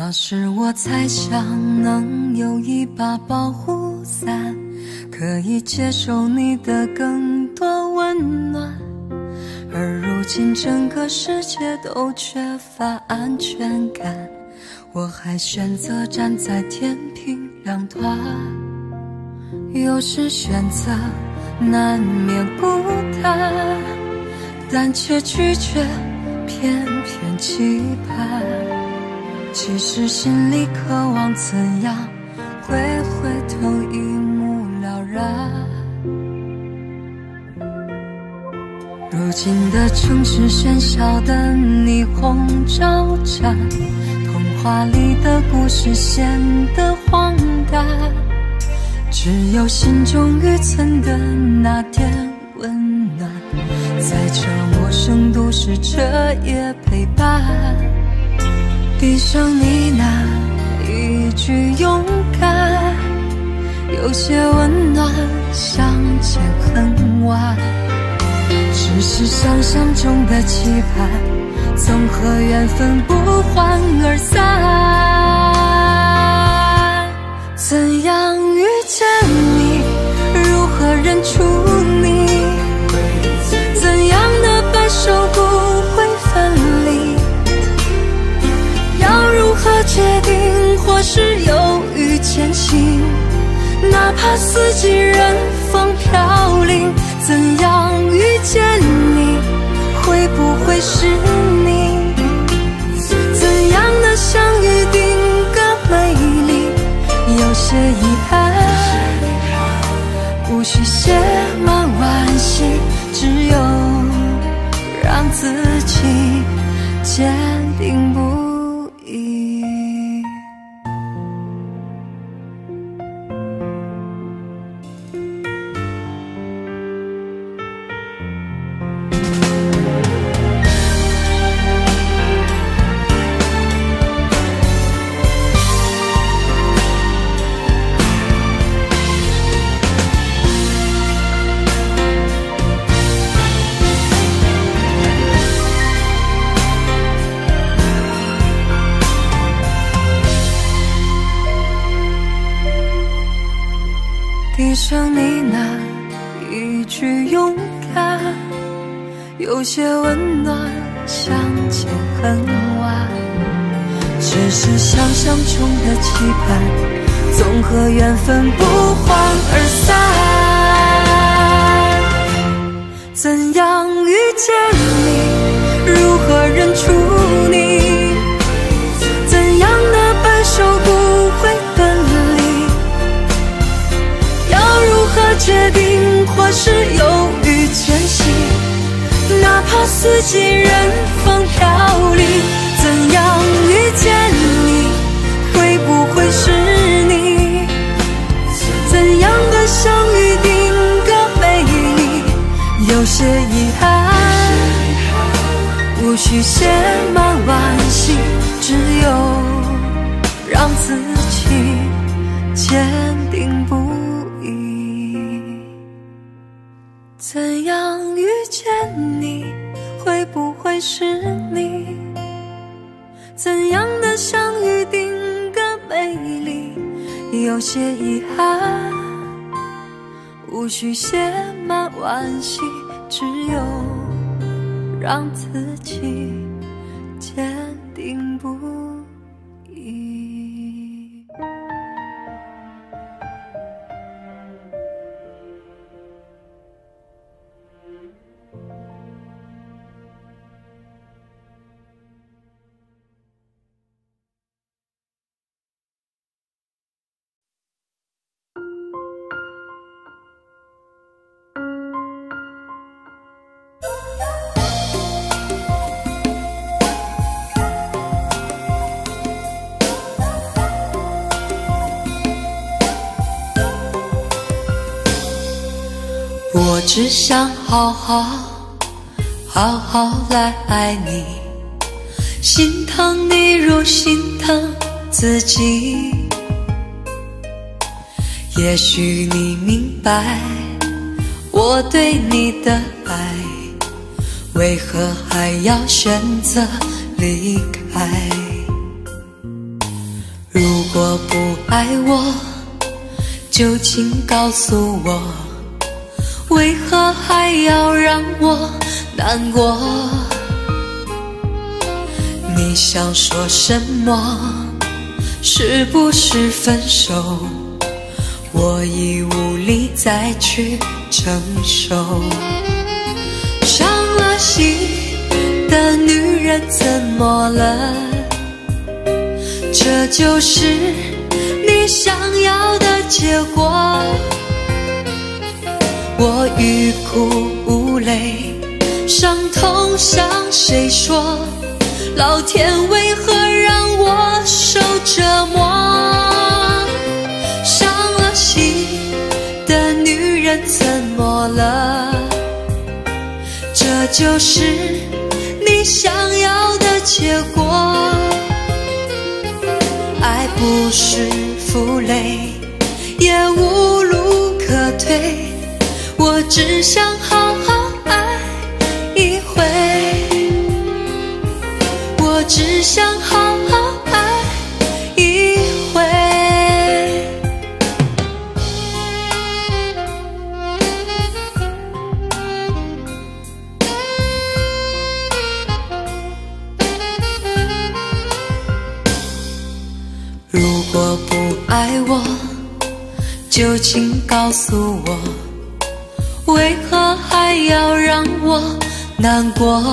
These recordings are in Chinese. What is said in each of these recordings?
那时我猜想能有一把保护伞，可以接受你的更多温暖，而如今整个世界都缺乏安全感，我还选择站在天平两端。有时选择难免孤单，但却拒绝偏偏期盼，其实心里渴望怎样会回头一目了然。如今的城市喧嚣的霓虹招展，童话里的故事显得荒诞，只有心中预存的那点温暖，在这陌生都市彻夜陪伴。闭上呢喃一句勇敢，有些温暖相见恨晚，只是想象中的期盼，总和缘分不欢而散。怎样遇见你，如何认出你，怎样的白首不会分离，要如何决定，或是犹豫前行，哪怕四季任风飘零。怎样遇见你，会不会是你，怎样的相遇定格美丽，有些遗憾，无需写满惋惜，只有让自己坚定不移。低声呢喃一句勇敢，有些温暖相见恨晚，只是想象中的期盼，总和缘分不欢而散。怎样遇见你，如何认出你，怎样的白首不会分离，要如何决定，或是犹豫前行，哪怕四季任风飘零。怎样遇见你，会不会是你，怎样的相遇定格美丽，有些遗憾，无需写满惋惜，只有让自己坚定不移。怎样遇见你，会不会是你，怎样的相遇定格美丽，有些遗憾，无需写满惋惜，只有让自己坚定不移。我只想好好来爱你，心疼你如心疼自己。也许你明白我对你的爱，为何还要选择离开？ 果不爱我，就请告诉我，为何还要让我难过？你想说什么？是不是分手？我已无力再去承受。伤了心的女人怎么了？这就是你想要的结果。我欲哭无泪，伤痛向谁说？老天为何让我受折磨？伤了心的女人怎么了？这就是你想要的结果。爱不是负累，也无路可退，我只想好好爱一回，我只想好好爱一回。如果不爱我，就请告诉我，为何还要让我难过？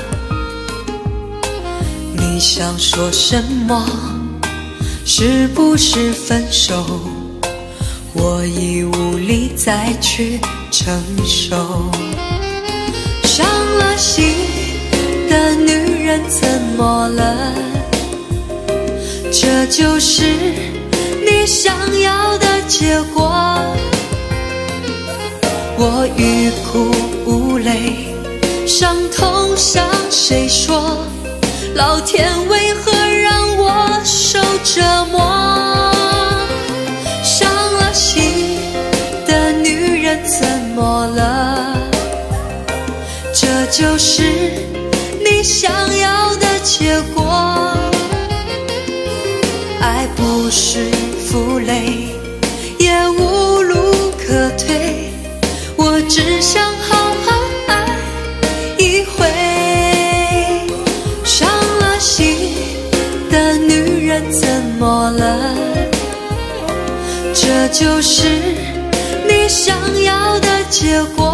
你想说什么？是不是分手？我已无力再去承受。伤了心的女人怎么了？这就是你想要的结果。我欲哭无泪，伤痛向谁说？老天为何让我受折磨？伤了心的女人怎么了？这就是你想要的结果。爱不是负累，也无路可退，我只想好好爱一回。伤了心的女人怎么了？这就是你想要的结果。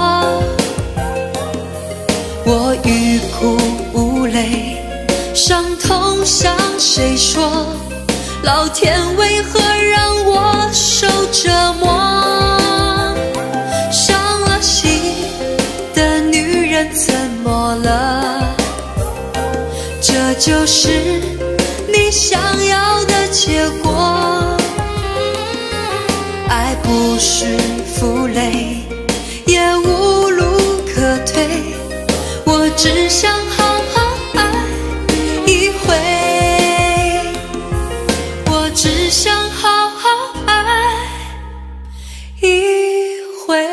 我欲哭无泪，伤痛向谁说？老天为何让我受折磨？伤了心的女人怎么了？这就是你想要的结果。爱不是负累，也无路可退，我只想好好爱一回，我只想好好爱一回。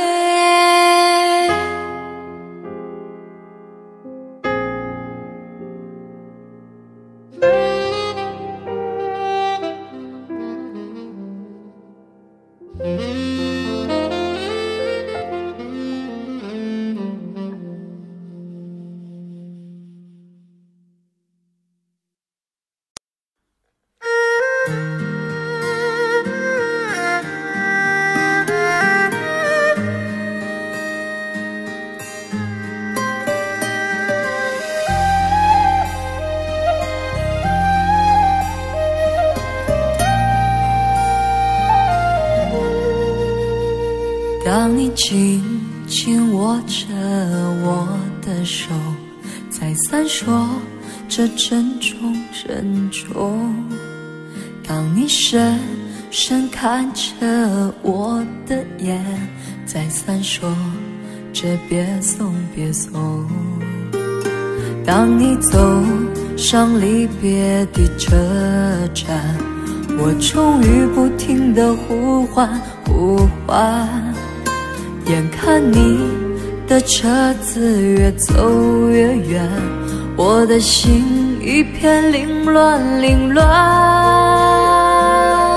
当你紧紧握着我的手，再三说着珍重珍重。当你深深看着我的眼，再三说着别送别送。当你走上离别的车站，我终于不停地呼唤呼唤。眼看你的车子越走越远，我的心一片凌乱凌乱。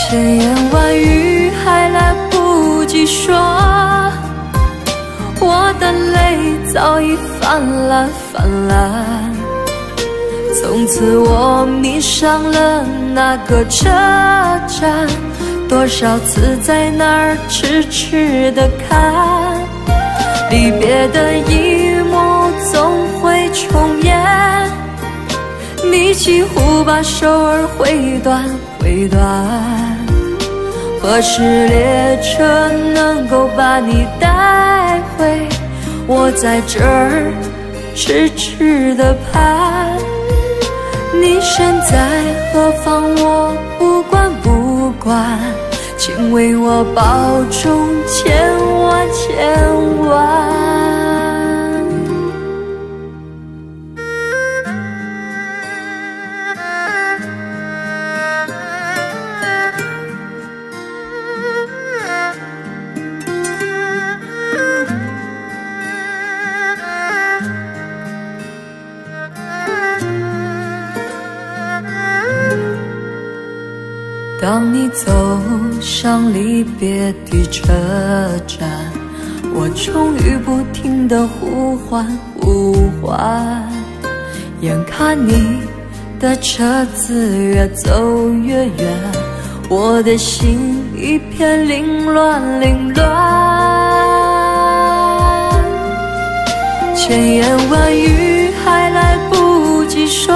千言万语还来不及说，我的泪早已泛滥泛滥。从此我迷上了那个车站，多少次在那儿痴痴地看，离别的一幕总会重演，你几乎把手儿挥断挥断。何时列车能够把你带回？我在这儿痴痴地盼，你身在何方我不管不管，请为我保重千万千万。当你走上离别的车站，我终于不停地呼唤呼唤，眼看你的车子越走越远，我的心一片凌乱凌乱。千言万语还来不及说，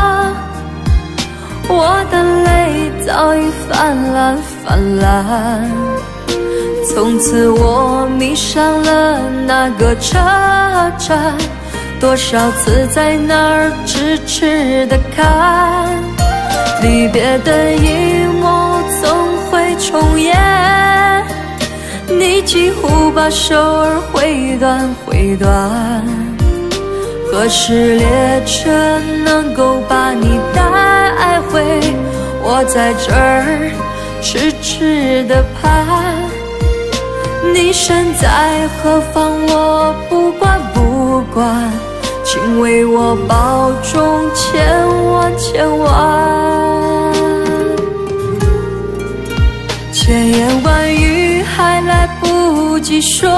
我的泪早已泛滥泛滥。从此我迷上了那个车站，多少次在那儿痴痴地看，离别的一幕总会重演，你几乎把手儿挥断挥断。何时列车能够把你带回？我在这儿痴痴地盼，你身在何方我不管不管，请为我保重千万千万。千言万语还来不及说，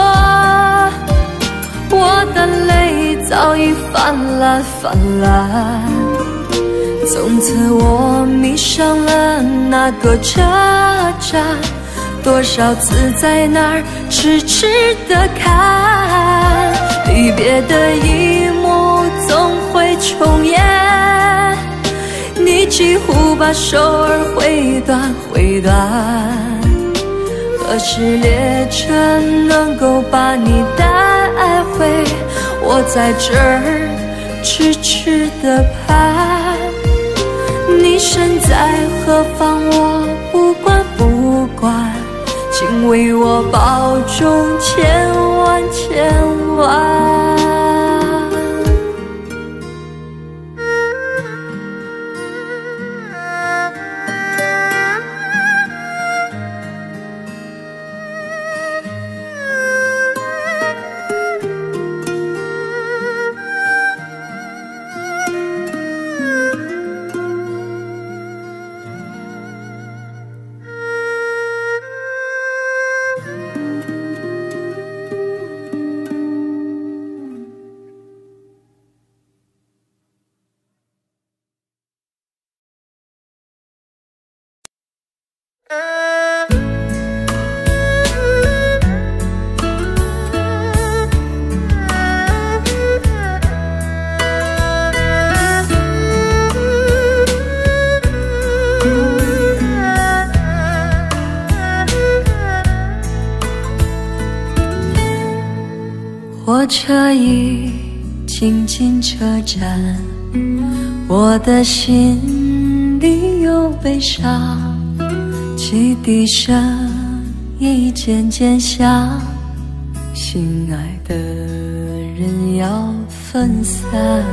我的泪早已泛滥泛滥。从此我迷上了那个车站，多少次在那儿痴痴地看，离别的一幕总会重演，你几乎把手儿挥断挥断。何时列车能够把你带回？我在这儿痴痴地盼，你身在何方我不管不管，请为我保重千万千万。火车已经进车站，我的心里有悲伤，汽笛声已渐渐响，心爱的人要分散。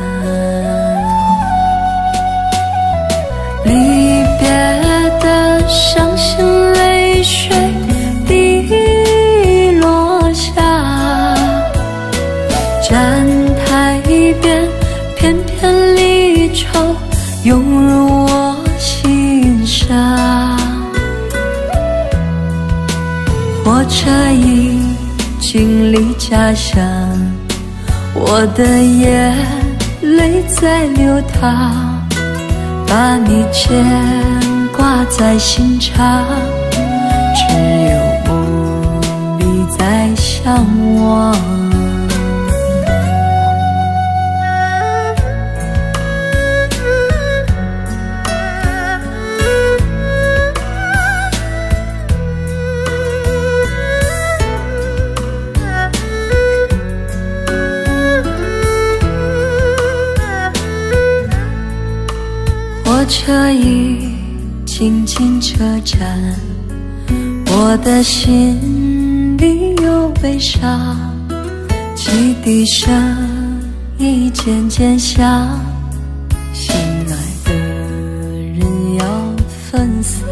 离别的伤心泪水滴落下，站台边片片离愁涌入我心上。 火车已经离家乡，我的眼泪在流淌，把你牵挂在心上，只有梦里在向往。火车已经进车站，我的心里有悲伤，汽笛声已渐渐响，心爱的人要分散，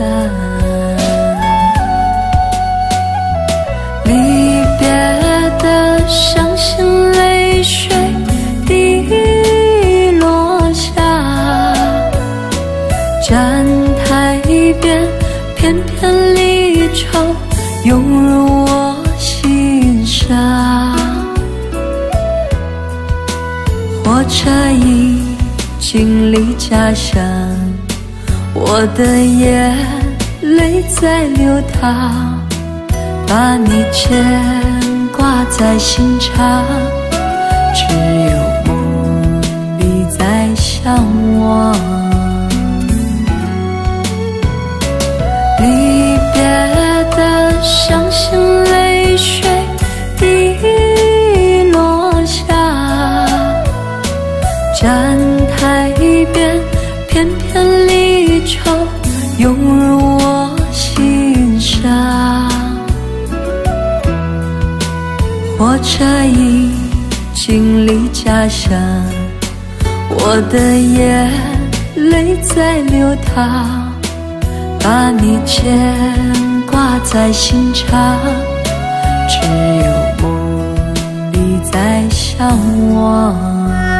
离别的伤心泪水滴落下，站台边片片离愁涌入我心上，火车已经离家乡，我的眼泪在流淌，把你牵挂在心上，只有梦里在向往。离别的伤心泪水滴落下，站台边片片离愁涌入我心上，火车已经离家乡，我的眼泪在流淌，把你牵挂在心上，只有梦里在向往。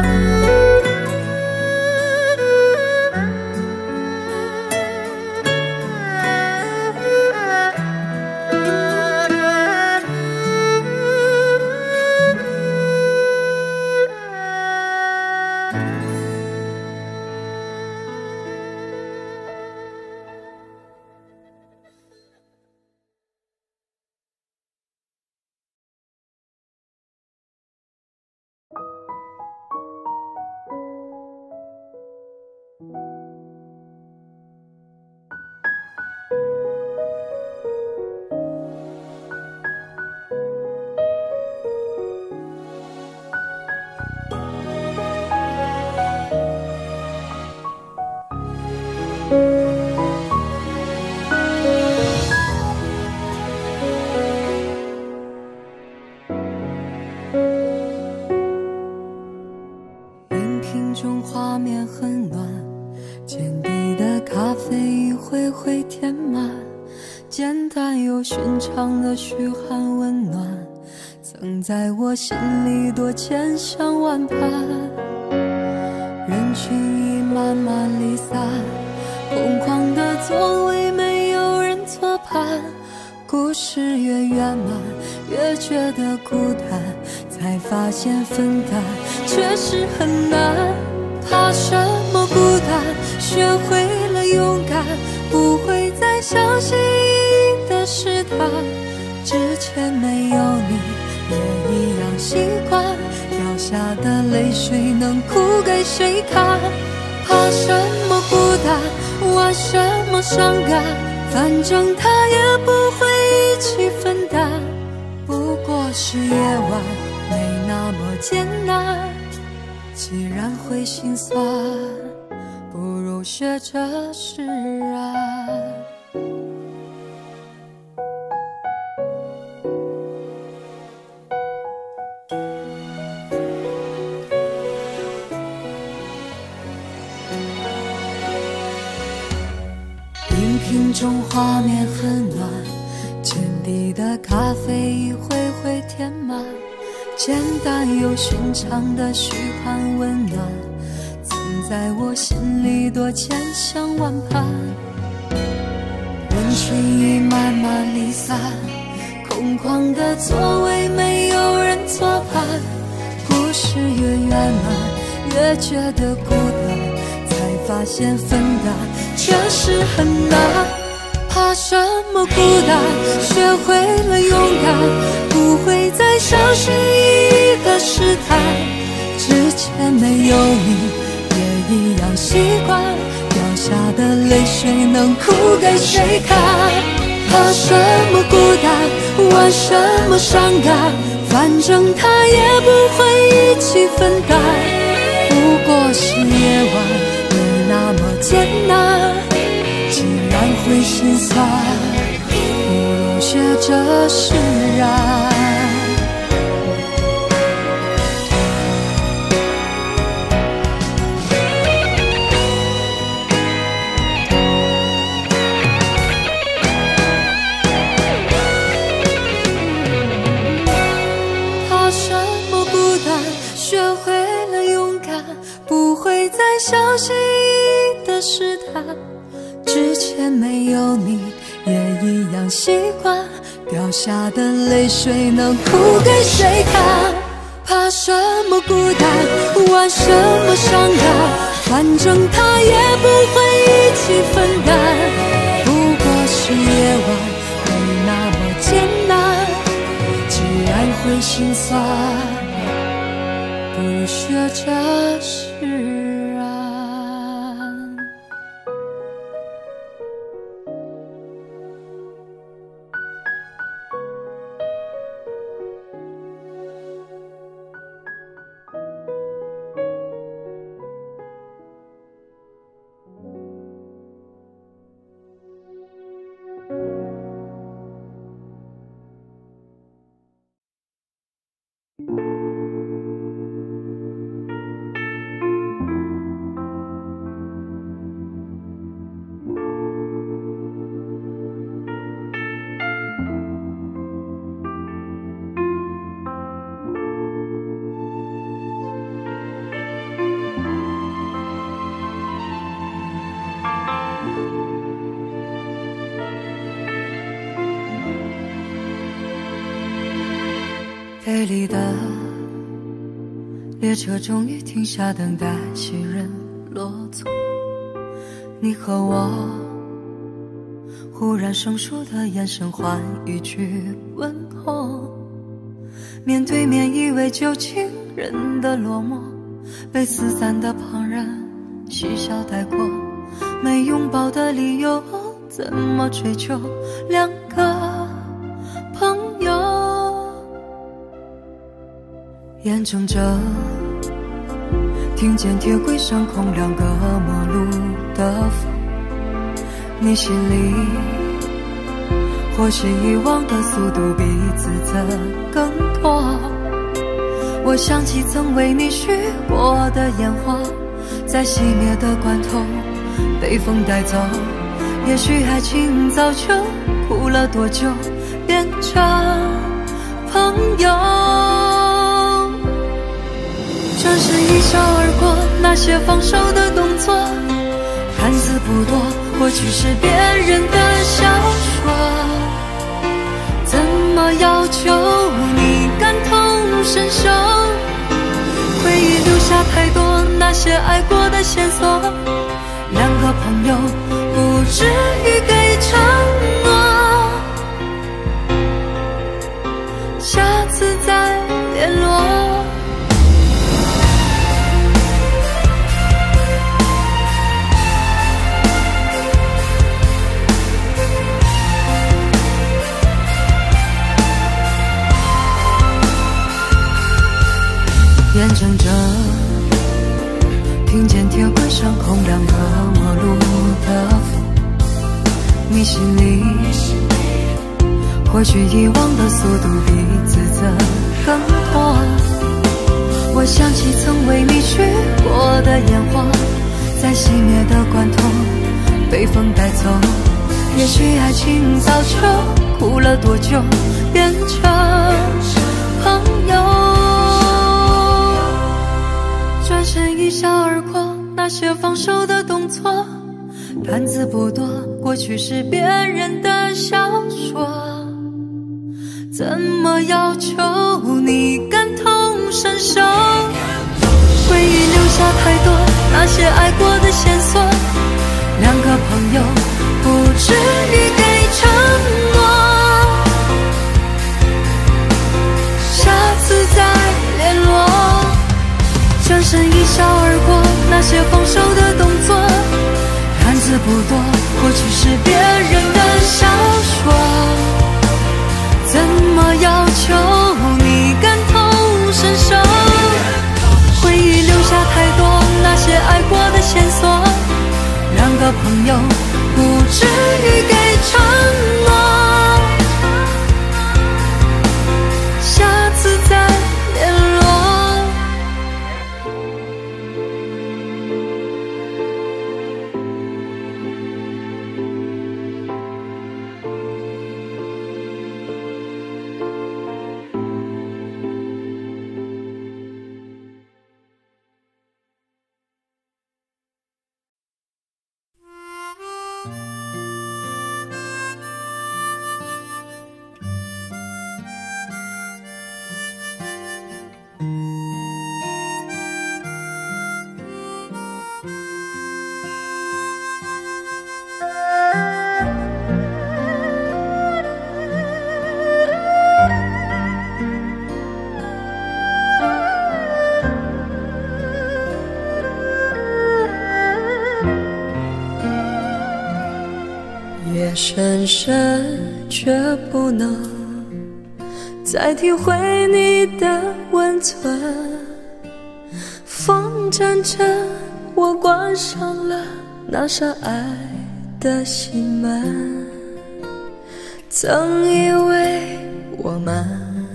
画面很暖，见底的咖啡一回回填满，简单又寻常的嘘寒问暖，曾在我心里多千想万盼。人群已慢慢离散，空旷的座位没有人坐盘，故事越圆满越觉得孤单，才发现分担确实很难。怕什么孤单，学会了勇敢，不会再相信意义的试探。之前没有你也一样习惯，掉下的泪水能哭给谁看？怕什么孤单，玩什么伤感，反正他也不会一起分担。不过是夜晚，没那么艰难。既然会心酸，不如学着释然。荧屏中画面很暖，见底的咖啡一回回填满，简单又寻常的嘘寒问暖，曾在我心里多千想万盼。人群已慢慢离散， 空旷的座位没有人作伴，故事越圆满，越觉得孤单，才发现分担确实很难。怕什么孤单，学会了勇敢，不会再小心翼翼的试探。之前没有你，也一样习惯，掉下的泪水能哭给谁看？怕什么孤单，玩什么伤感，反正他也不会一起分担。不过是夜晚，没那么艰难。既然会心酸，不如学着释然。怕什么孤单，学会了勇敢，不会再小心翼翼的试探。之前没有你，也一样习惯，掉下的泪水能哭给谁看？怕什么孤单，玩什么伤感，反正他也不会一起分担。不过是夜晚，没那么艰难。既然会心酸，不如学着释然。北里的列车终于停下，等待行人落座。你和我忽然生疏的眼神换一句问候，面对面以为旧情人的落寞，被四散的旁人嬉笑带过。没拥抱的理由，怎么追求两个朋友？眼睁睁听见铁轨上空两个陌路的风，你心里或许遗忘的速度比自责更多。我想起曾为你许过的烟花，在熄灭的关头被风带走。也许爱情早就哭了多久，变成朋友。转身一笑而过，那些放手的动作，看似不多，或许是别人的小说。怎么要求你感同身受？回忆留下太多那些爱过的线索，两个朋友不至于给承诺，下次再联络。眼睁睁听见铁轨上空两个陌路的风，你心里或许遗忘的速度比自责更多。我想起曾为你许过的烟花，在熄灭的关头被风带走。也许爱情早就哭了多久，变成朋友。转身一笑而过，那些放手的动作，单字不多，过去是别人的小说。 怎么要求你感同身受？回忆留下太多那些爱过的线索，两个朋友不至于给承诺，下次再联络。转身一笑而过，那些放手的动作看似不多，或许是别人的小说。怎么要求你感同身受？回忆留下太多那些爱过的线索，两个朋友不至于给承诺，下次再联络。夜深深却不能再体会你的温存，风阵阵，我关上了那扇爱的心门。曾以为我们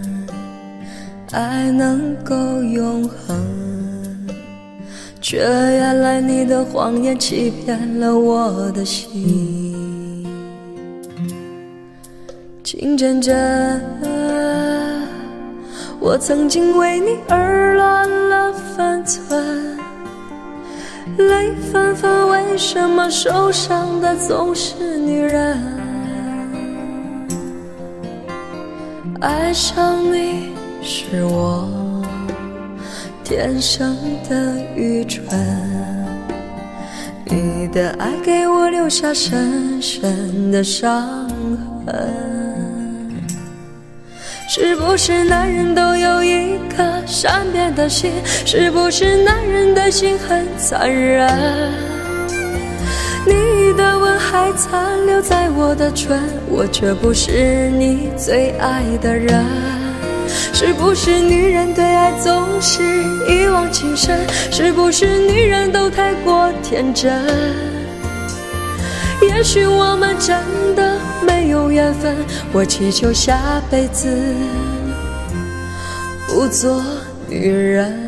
爱能够永恒，却原来你的谎言欺骗了我的心。情真真，我曾经为你而乱了分寸，泪纷纷，为什么受伤的总是女人？爱上你是我天生的愚蠢，你的爱给我留下深深的伤痕。是不是男人都有一颗善变的心？是不是男人的心很残忍？你的吻还残留在我的唇，我却不是你最爱的人。是不是女人对爱总是一往情深？是不是女人都太过天真？也许我们真的没有缘分，我祈求下辈子不做女人。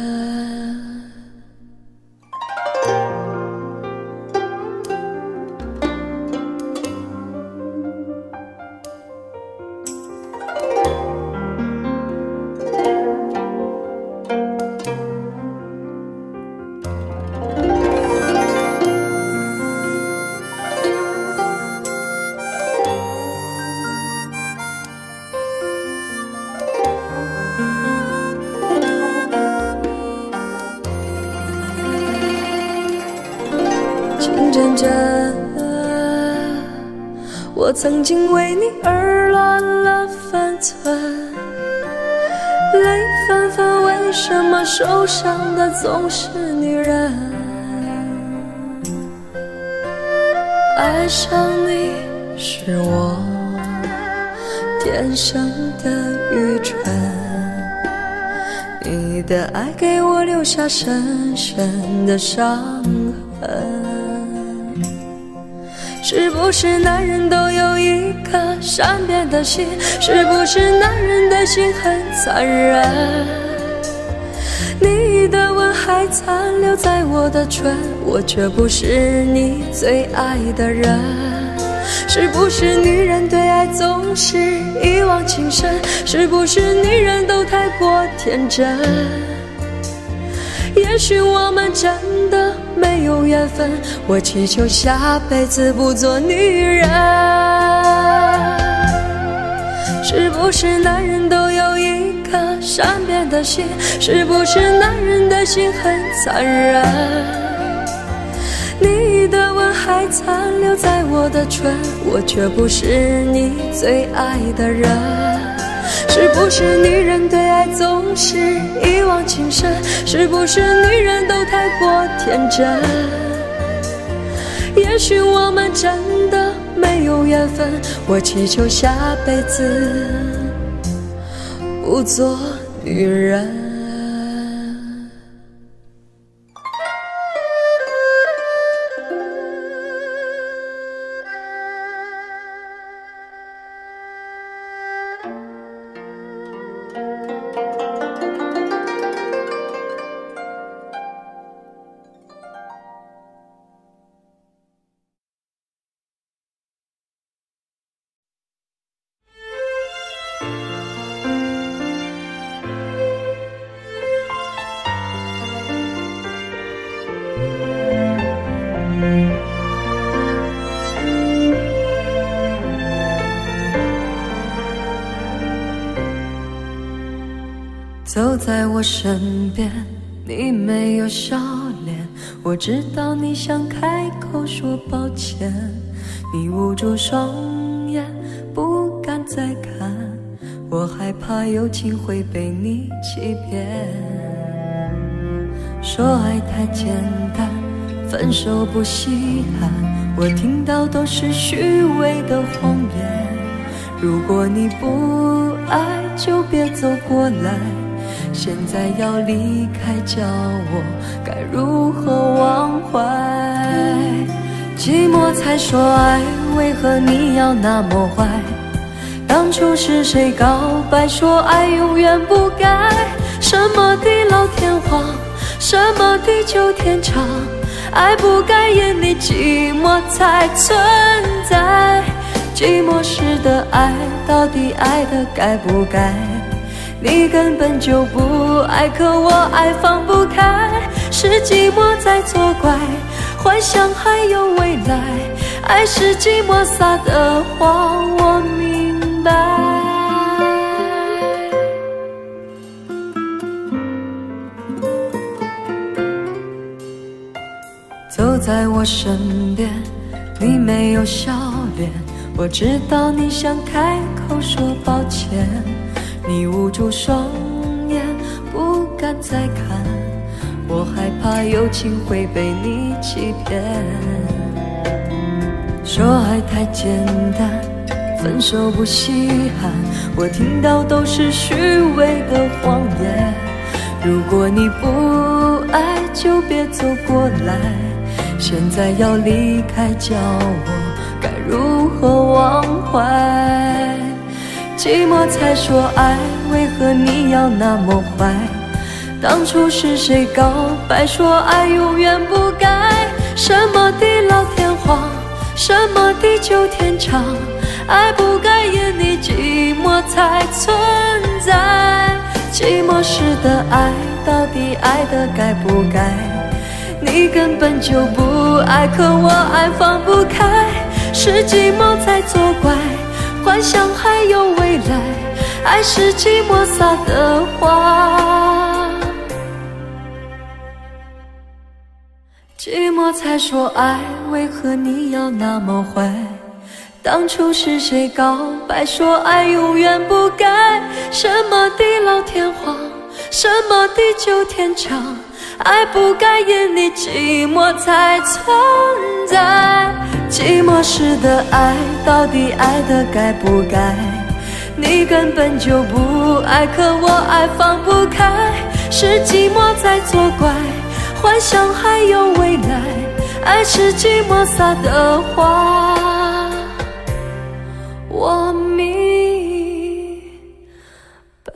真真，我曾经为你而乱了分寸，泪纷纷，为什么受伤的总是女人？爱上你是我天生的愚蠢，你的爱给我留下深深的伤痕。是不是男人都有一颗善变的心？是不是男人的心很残忍？你的吻还残留在我的唇，我却不是你最爱的人。是不是女人对爱总是一往情深？是不是女人都太过天真？也许我们真的没有缘分，我祈求下辈子不做女人。 是不是男人都有一颗善变的心？是不是男人的心很残忍？你的吻还残留在我的唇，我却不是你最爱的人。是不是女人对爱总是一往情深？是不是女人都太过天真？也许我们真的没有缘分，我祈求下辈子不做女人。走在我身边，你没有笑脸，我知道你想开口说抱歉，你捂住双眼不敢再看，我害怕友情会被你欺骗。说爱太简单，分手不稀罕，我听到都是虚伪的谎言。如果你不爱就别走过来，现在要离开，叫我该如何忘怀？寂寞才说爱，为何你要那么坏？当初是谁告白说爱永远不改？什么地老天荒，什么地久天长？爱不该因你寂寞才存在。寂寞时的爱，到底爱的该不该？你根本就不爱，可我爱放不开，是寂寞在作怪，幻想还有未来，爱是寂寞撒的谎，我明白。走在我身边，你没有笑脸，我知道你想开口说抱歉，你捂住双眼不敢再看，我害怕友情会被你欺骗。说爱太简单，分手不稀罕，我听到都是虚伪的谎言。如果你不爱就别走过来，现在要离开，叫我该如何忘怀？寂寞才说爱，为何你要那么坏？当初是谁告白说爱永远不改？什么地老天荒，什么地久天长？爱不该因你寂寞才存在。寂寞时的爱，到底爱的该不该？你根本就不爱，可我爱放不开，是寂寞在作怪，幻想还有未来，爱是寂寞撒的谎。寂寞才说爱，为何你要那么坏？当初是谁告白说爱永远不改？什么地老天荒，什么地久天长？爱不该因你寂寞才存在。寂寞时的爱，到底爱的该不该？你根本就不爱，可我爱放不开，是寂寞在作怪，幻想还有未来，爱是寂寞撒的谎，我明白。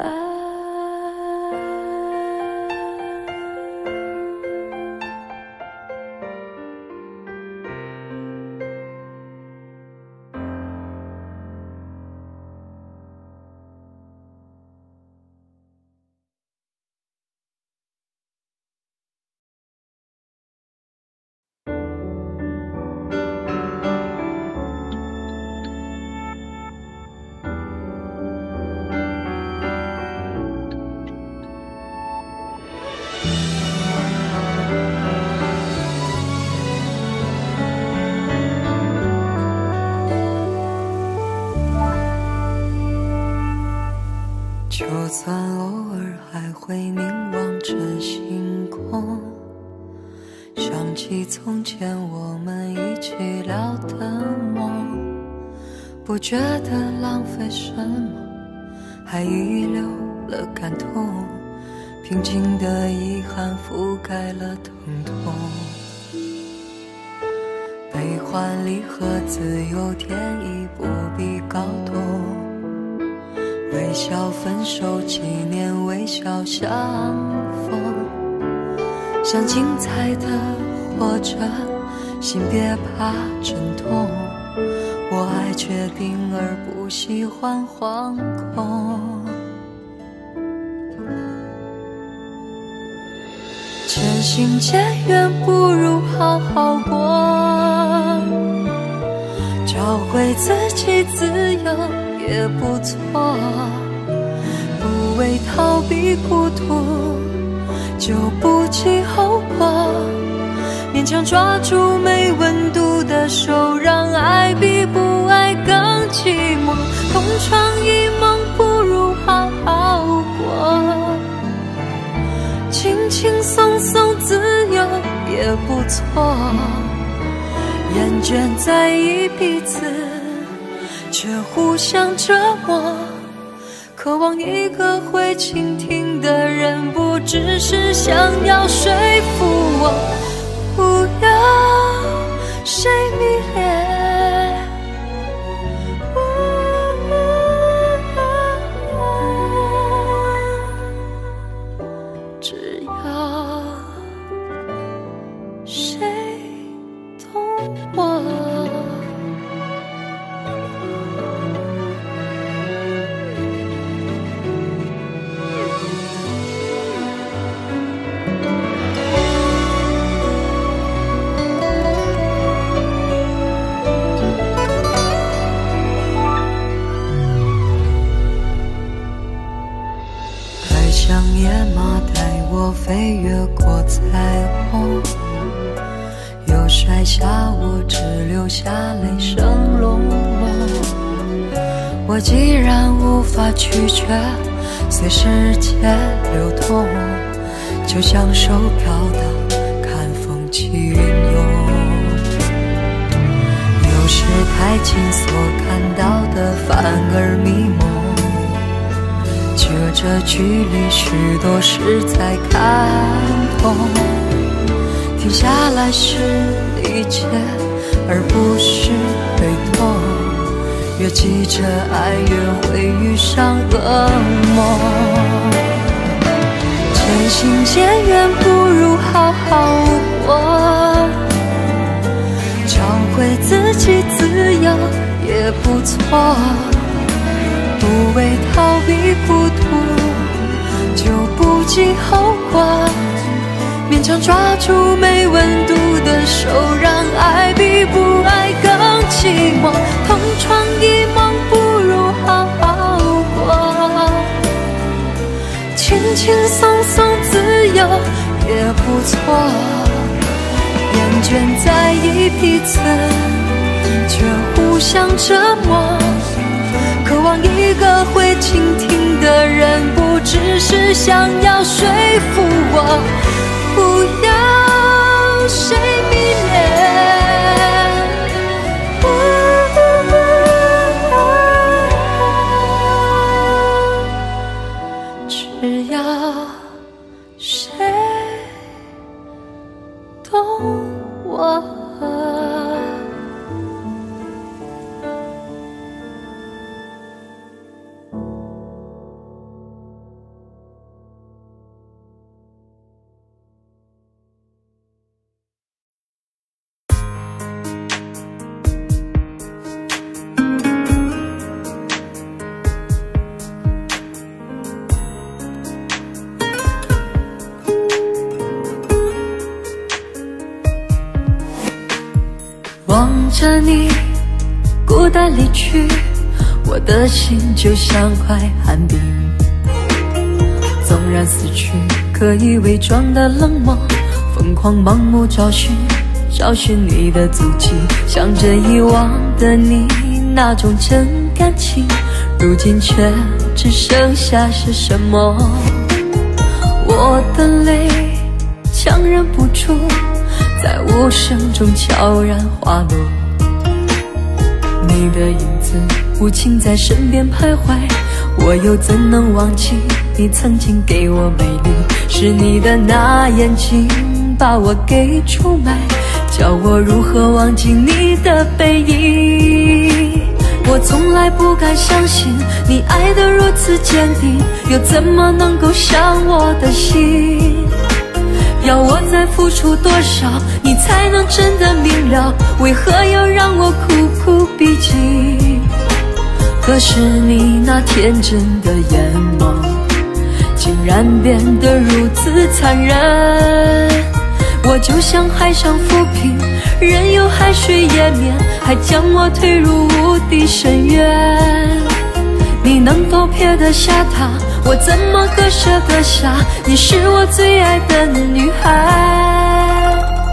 就算偶尔还会凝望着星空，想起从前我们一起聊的梦，不觉得浪费什么，还遗留了感动，平静的遗憾覆盖了疼痛。悲欢离合自有天意，不必搞懂，微笑分手纪念，微笑相逢，想精彩的活着，心别怕阵痛，我爱确定而不喜欢惶恐。渐行渐远不如好好过，找回自己自由也不错，不为逃避孤独就不计后果，勉强抓住没温度的手，让爱比不爱更寂寞，同床异梦不如好好过，轻轻松松自由也不错，厌倦在意彼此却互相折磨，渴望一个会倾听的人，不只是想要说服我，不要谁迷恋，只要谁懂我。像野马带我飞越过彩虹，又摔下我，只留下泪声隆隆。我既然无法拒绝，随时间流动，就像手飘荡，看风起云涌。有时太近，所看到的反而迷蒙。隔着距离，许多事才看透，停下来是理解，而不是被动。越急着爱，越会遇上噩梦。渐行渐远不如好好过，找回自己自由也不错，不为逃避孤独就不计后果，勉强抓住没温度的手，让爱比不爱更寂寞，同床异梦不如好好过，轻轻松松自由也不错，厌倦在意彼此却互相折磨，渴望一个会倾听的人，不只是想要说服我，不要谁迷恋，只要谁懂我。望着你孤单离去，我的心就像块寒冰，纵然死去可以伪装的冷漠，疯狂盲目找寻你的足迹，想着遗忘的你那种真感情， 如今却只剩下是什么？我的泪强忍不住，在无声中悄然滑落。你的影子无情在身边徘徊，我又怎能忘记你曾经给我美丽？是你的那眼睛把我给出卖，叫我如何忘记你的背影？我从来不敢相信你爱得如此坚定，又怎么能够伤我的心？要我再付出多少，你才能真的明了？为何要让我苦苦逼近？可是你那天真的眼眸，竟然变得如此残忍。我就像海上浮萍，任由海水淹没，还将我推入无底深渊。你能否撇得下他？我怎么割舍得下？你是我最爱的女孩。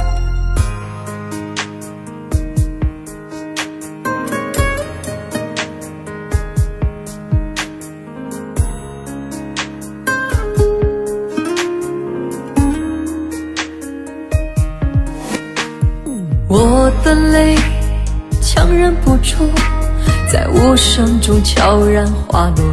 我的泪强忍不住，在无声中悄然滑落。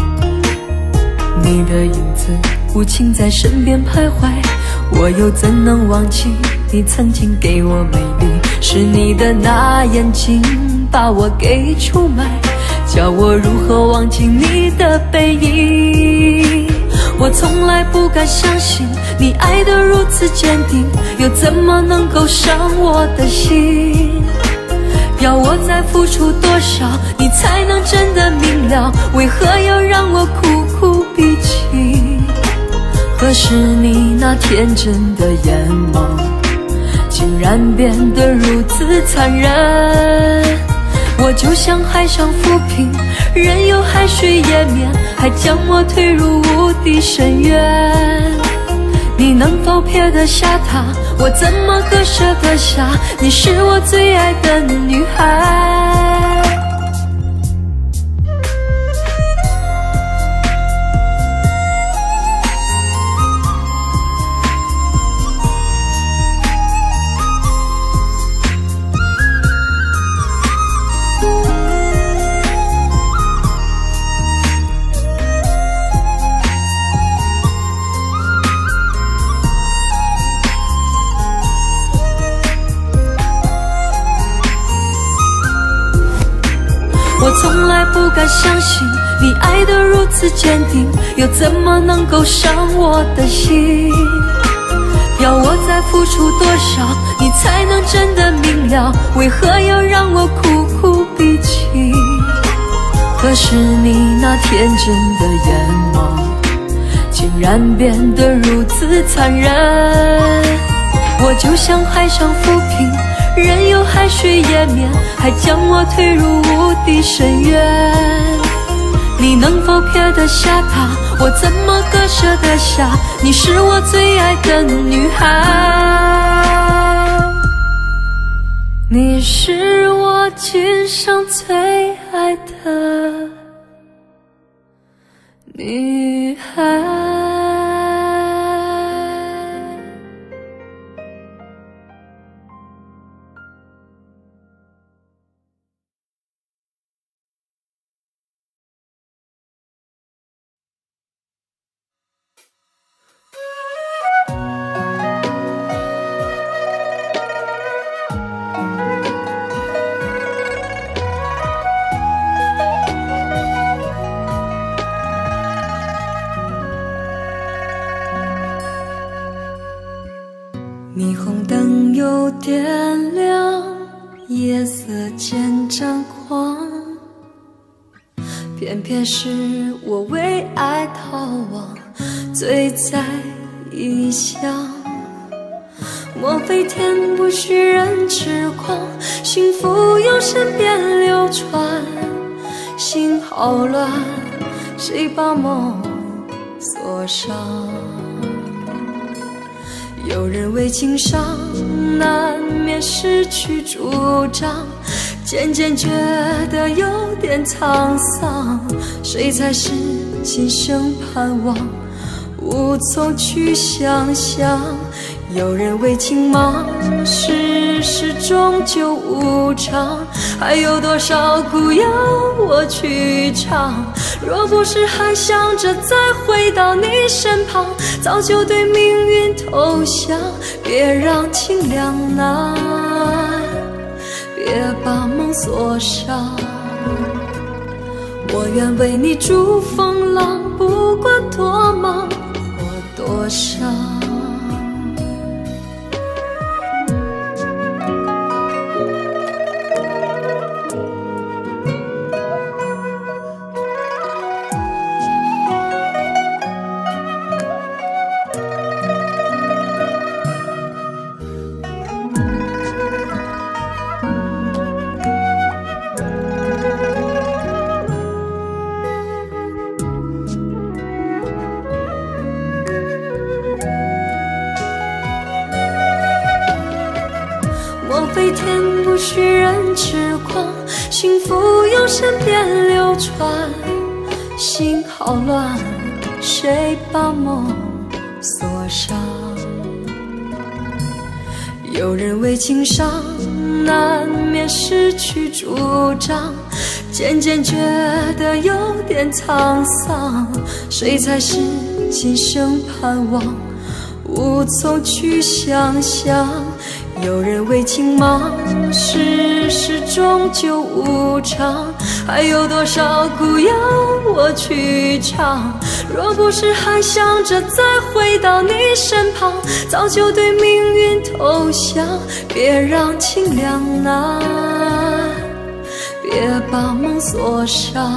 你的影子无情在身边徘徊，我又怎能忘记你曾经给我美丽？是你的那眼睛把我给出卖，叫我如何忘记你的背影？我从来不敢相信你爱得如此坚定，又怎么能够伤我的心？要我再付出多少，你才能真的明了？为何要让我苦苦逼近？可是你那天真的眼眸，竟然变得如此残忍。我就像海上浮萍，任由海水淹没，还将我推入无底深渊。你能否撇得下他？我怎么割舍得下？你是我最爱的女孩。我从来不敢相信你爱得如此坚定，又怎么能够伤我的心？要我再付出多少，你才能真的明了？为何要让我苦苦逼近？可是你那天真的眼眸，竟然变得如此残忍。我就像海上浮萍，任由海水淹没，还将我推入无底深渊。你能否撇得下他？我怎么割舍得下？你是我最爱的女孩，你是我今生最爱的女孩。霓虹灯又点亮，夜色渐张狂，偏偏是我为爱逃亡，醉在异乡。莫非天不许人痴狂，幸福由身边流传，心好乱，谁把梦锁上？有人为情伤，难免失去主张， 渐渐觉得有点沧桑，谁才是今生盼望？无从去想象。有人为情忙，世事终究无常，还有多少苦要我去尝？若不是还想着再回到你身旁，早就对命运投降。别让情两难，别把梦锁上。我愿为你逐风浪，不管多忙或多伤。莫非天不许人痴狂，幸福由身边流传。心好乱，谁把梦锁上？有人为情伤，难免失去主张，渐渐觉得有点沧桑。谁才是今生盼望？无从去想象。有人为情忙，世事终究无常，还有多少苦要我去尝？若不是还想着再回到你身旁，早就对命运投降。别让情两难，别把梦锁上。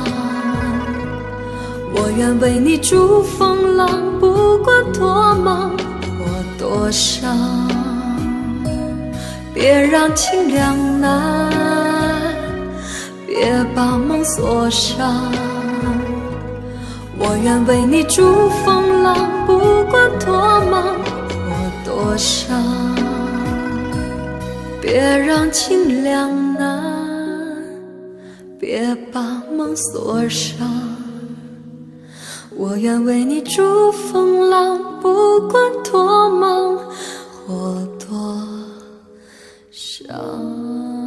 我愿为你逐风浪，不管多忙或多伤。别让情两难，别把梦锁上。我愿为你逐风浪，不管多忙或多伤。别让情两难，别把梦锁上。我愿为你逐风浪，不管多忙或多伤。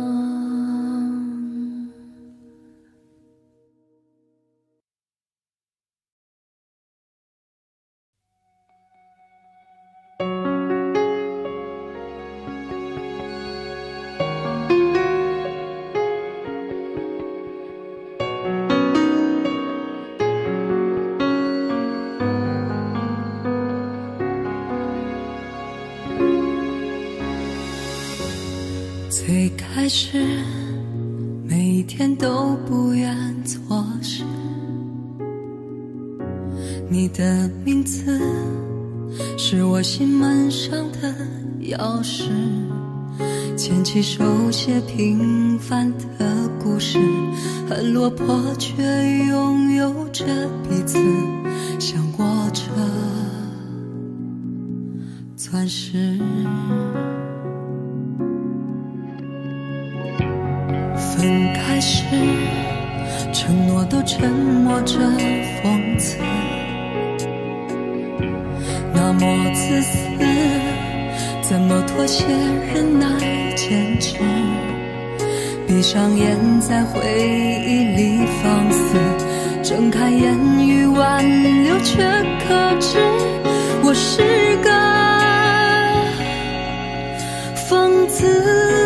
最开始每一天都不愿错失，你的名字是我心门上的钥匙，牵起手写平凡的故事，很落魄却拥有着彼此，像握着钻石。分开时承诺都沉默着讽刺，那么自私，怎么妥协忍耐坚持？闭上眼在回忆里放肆，睁开眼欲挽留却克制。我是个疯子。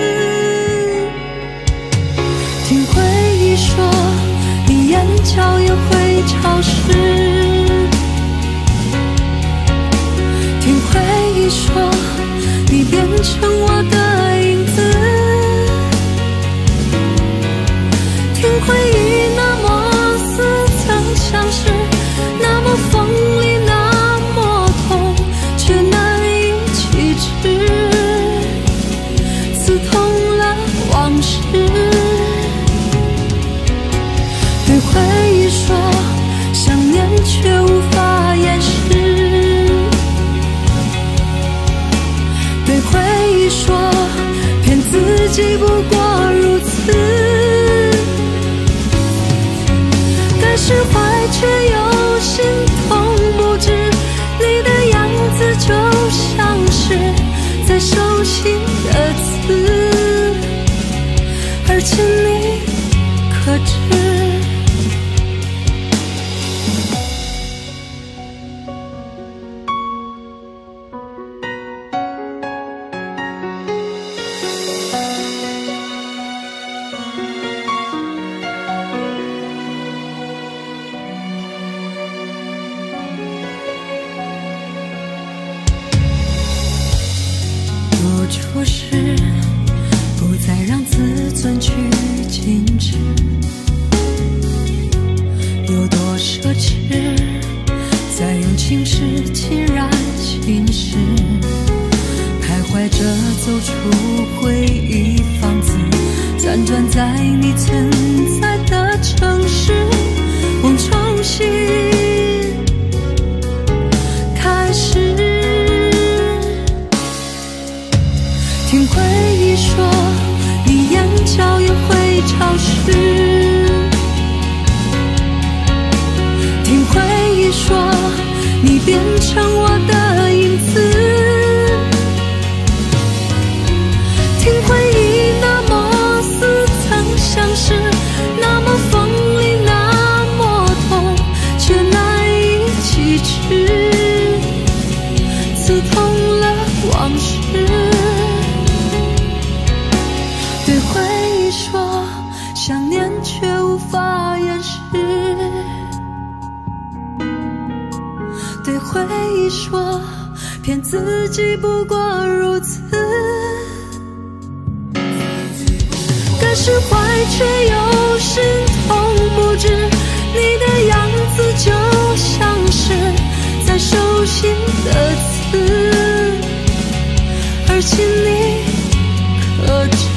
听回忆说，你眼角也会潮湿。听回忆说，你变成我的影子。听回忆那么似曾相识，那么锋利，那么痛，却难以启齿，刺痛了往事。对回忆说，想念却无法掩饰。对回忆说，骗自己不过如此。 知，再用情诗浸染心事，徘徊着走出回忆房子，辗转在你存在的城市，梦重新开始。听回忆说，你眼角也会潮湿。听回忆说，你变成我的影子。听回忆那么似曾相识，那么锋利，那么痛，却难以启齿，刺痛了往事。对回忆说，想念却无法掩饰。对回忆说，骗自己不过如此。敢释怀却又心痛不止，你的样子就像是在手心的刺，而心里可知。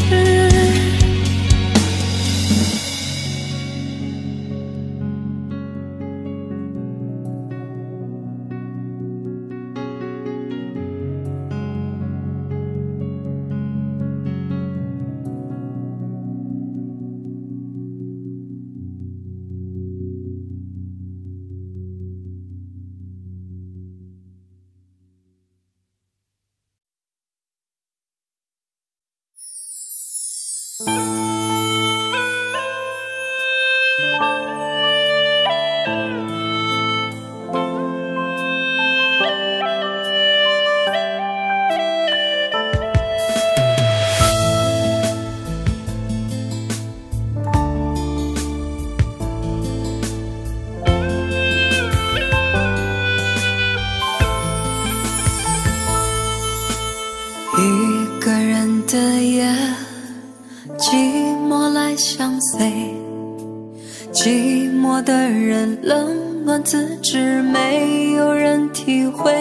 一个人的夜，寂寞来相随，寂寞的人冷暖自知，没有人体会，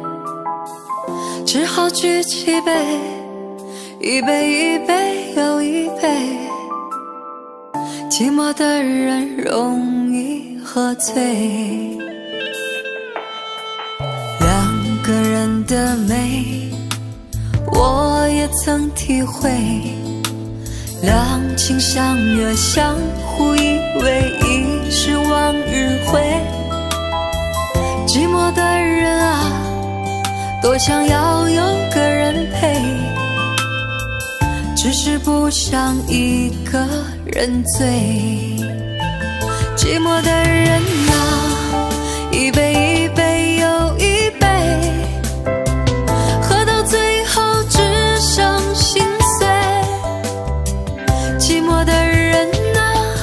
只好举起杯，一杯一杯又一杯，寂寞的人容易喝醉。两个人的美，我也曾体会，两情相悦，相互依偎，已是往日回。寂寞的人啊，多想要有个人陪，只是不想一个人醉。寂寞的人啊，一杯一杯又一杯，喝到最后只剩心碎。寂寞的人啊，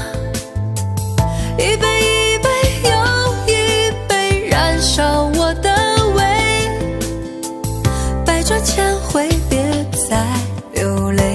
一杯一杯又一杯，燃烧我的胃，百转千回别再流泪。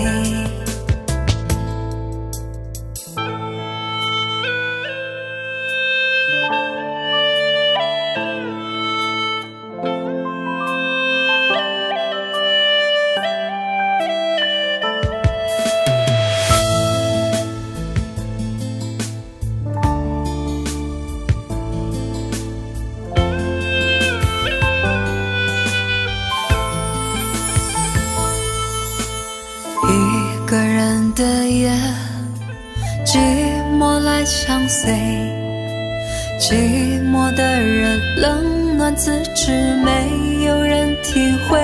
一个人的夜，寂寞来相随，寂寞的人冷暖自知，没有人体会，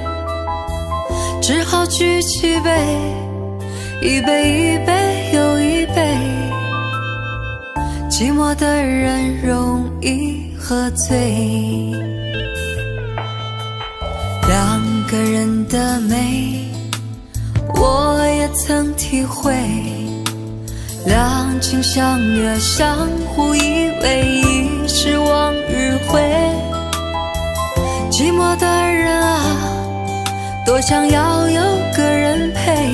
只好举起杯，一杯一杯又一杯，寂寞的人容易喝醉。两个人的美，我也曾体会，两情相悦，相互依偎，已是往日回。寂寞的人啊，多想要有个人陪，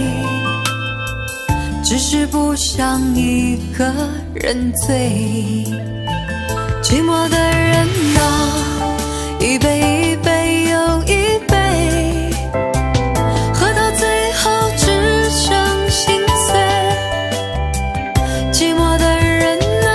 只是不想一个人醉。 寂寞的人啊，一杯一杯又一杯，喝到最后只剩心碎。寂寞的人啊，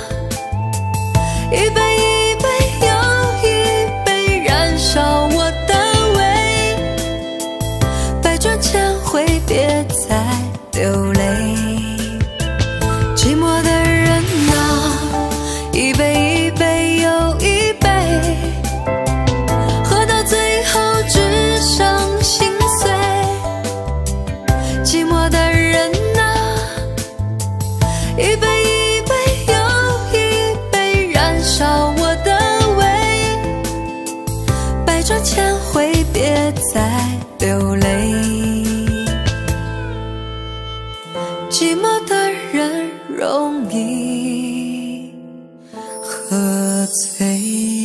一杯一杯又一杯，燃烧我的胃。百转千回，别再流泪。寂寞的人啊，一杯一杯又一杯，喝到最后只剩心碎。寂寞的人啊，一杯一杯又一杯，燃烧我的胃。百转千回，别再流泪。寂寞的人容易喝醉。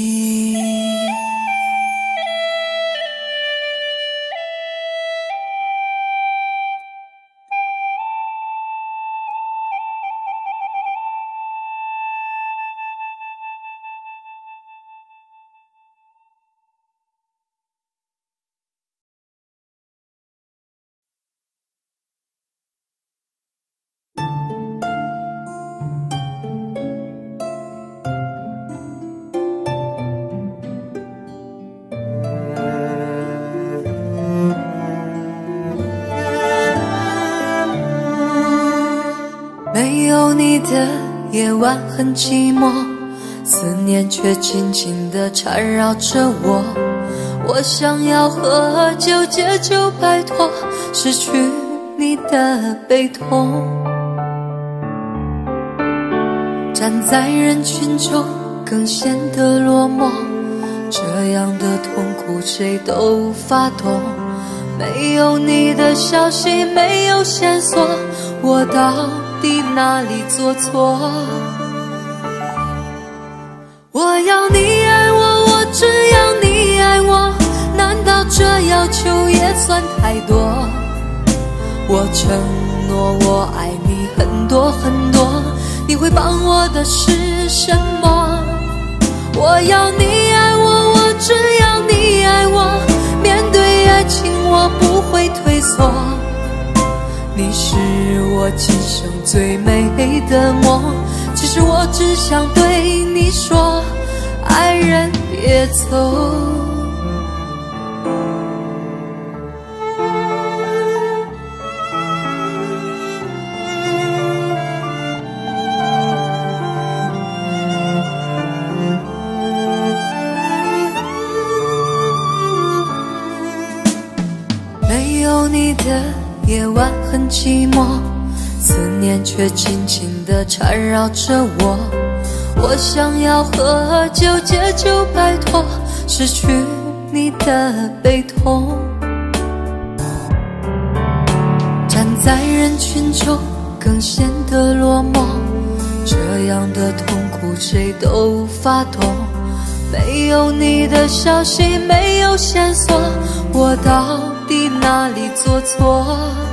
没有你的夜晚很寂寞，思念却紧紧地缠绕着我。我想要喝酒解救摆脱失去你的悲痛。站在人群中更显得落寞，这样的痛苦谁都无法懂。没有你的消息，没有线索，我到底哪里做错？我要你爱我，我只要你爱我，难道这要求也算太多？我承诺我爱你很多很多，你会帮我的是什么？我要你爱我，我只要你爱我，面对爱情我不会退缩。你是我今生最美的梦，其实我只想对你说，爱人别走。没有你的夜晚很寂寞，思念却紧紧地缠绕着我。我想要喝酒解救摆脱失去你的悲痛。站在人群中更显得落寞，这样的痛苦谁都无法懂。没有你的消息，没有线索，我到底哪里做错？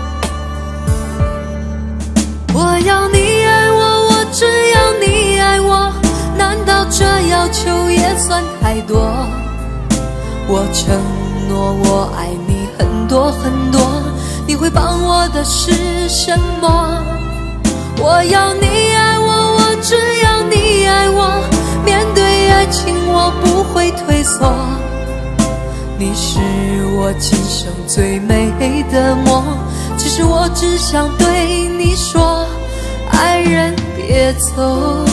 我要你爱我，我只要你爱我，难道这要求也算太多？我承诺我爱你很多很多，你会帮我的是什么？我要你爱我，我只要你爱我，面对爱情我不会退缩。你是我今生最美的梦，其实我只想对你说，爱人别走。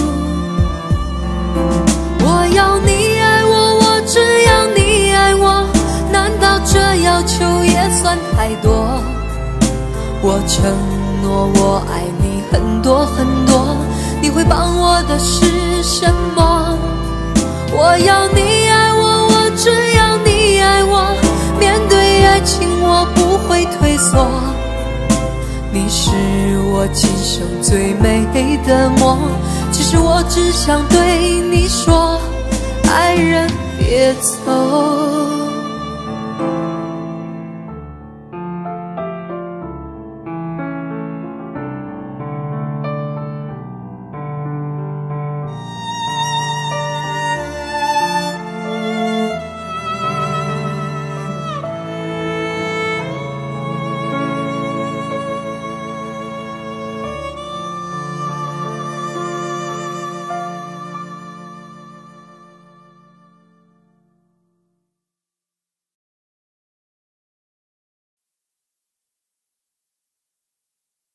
我要你爱我，我只要你爱我，难道这要求也算太多？我承诺我爱你很多很多，你会帮我的是什么？我要你爱我，我只要你爱我，面对爱情我不会退缩。你是我今生最美的梦，其实我只想对你说，爱人别走。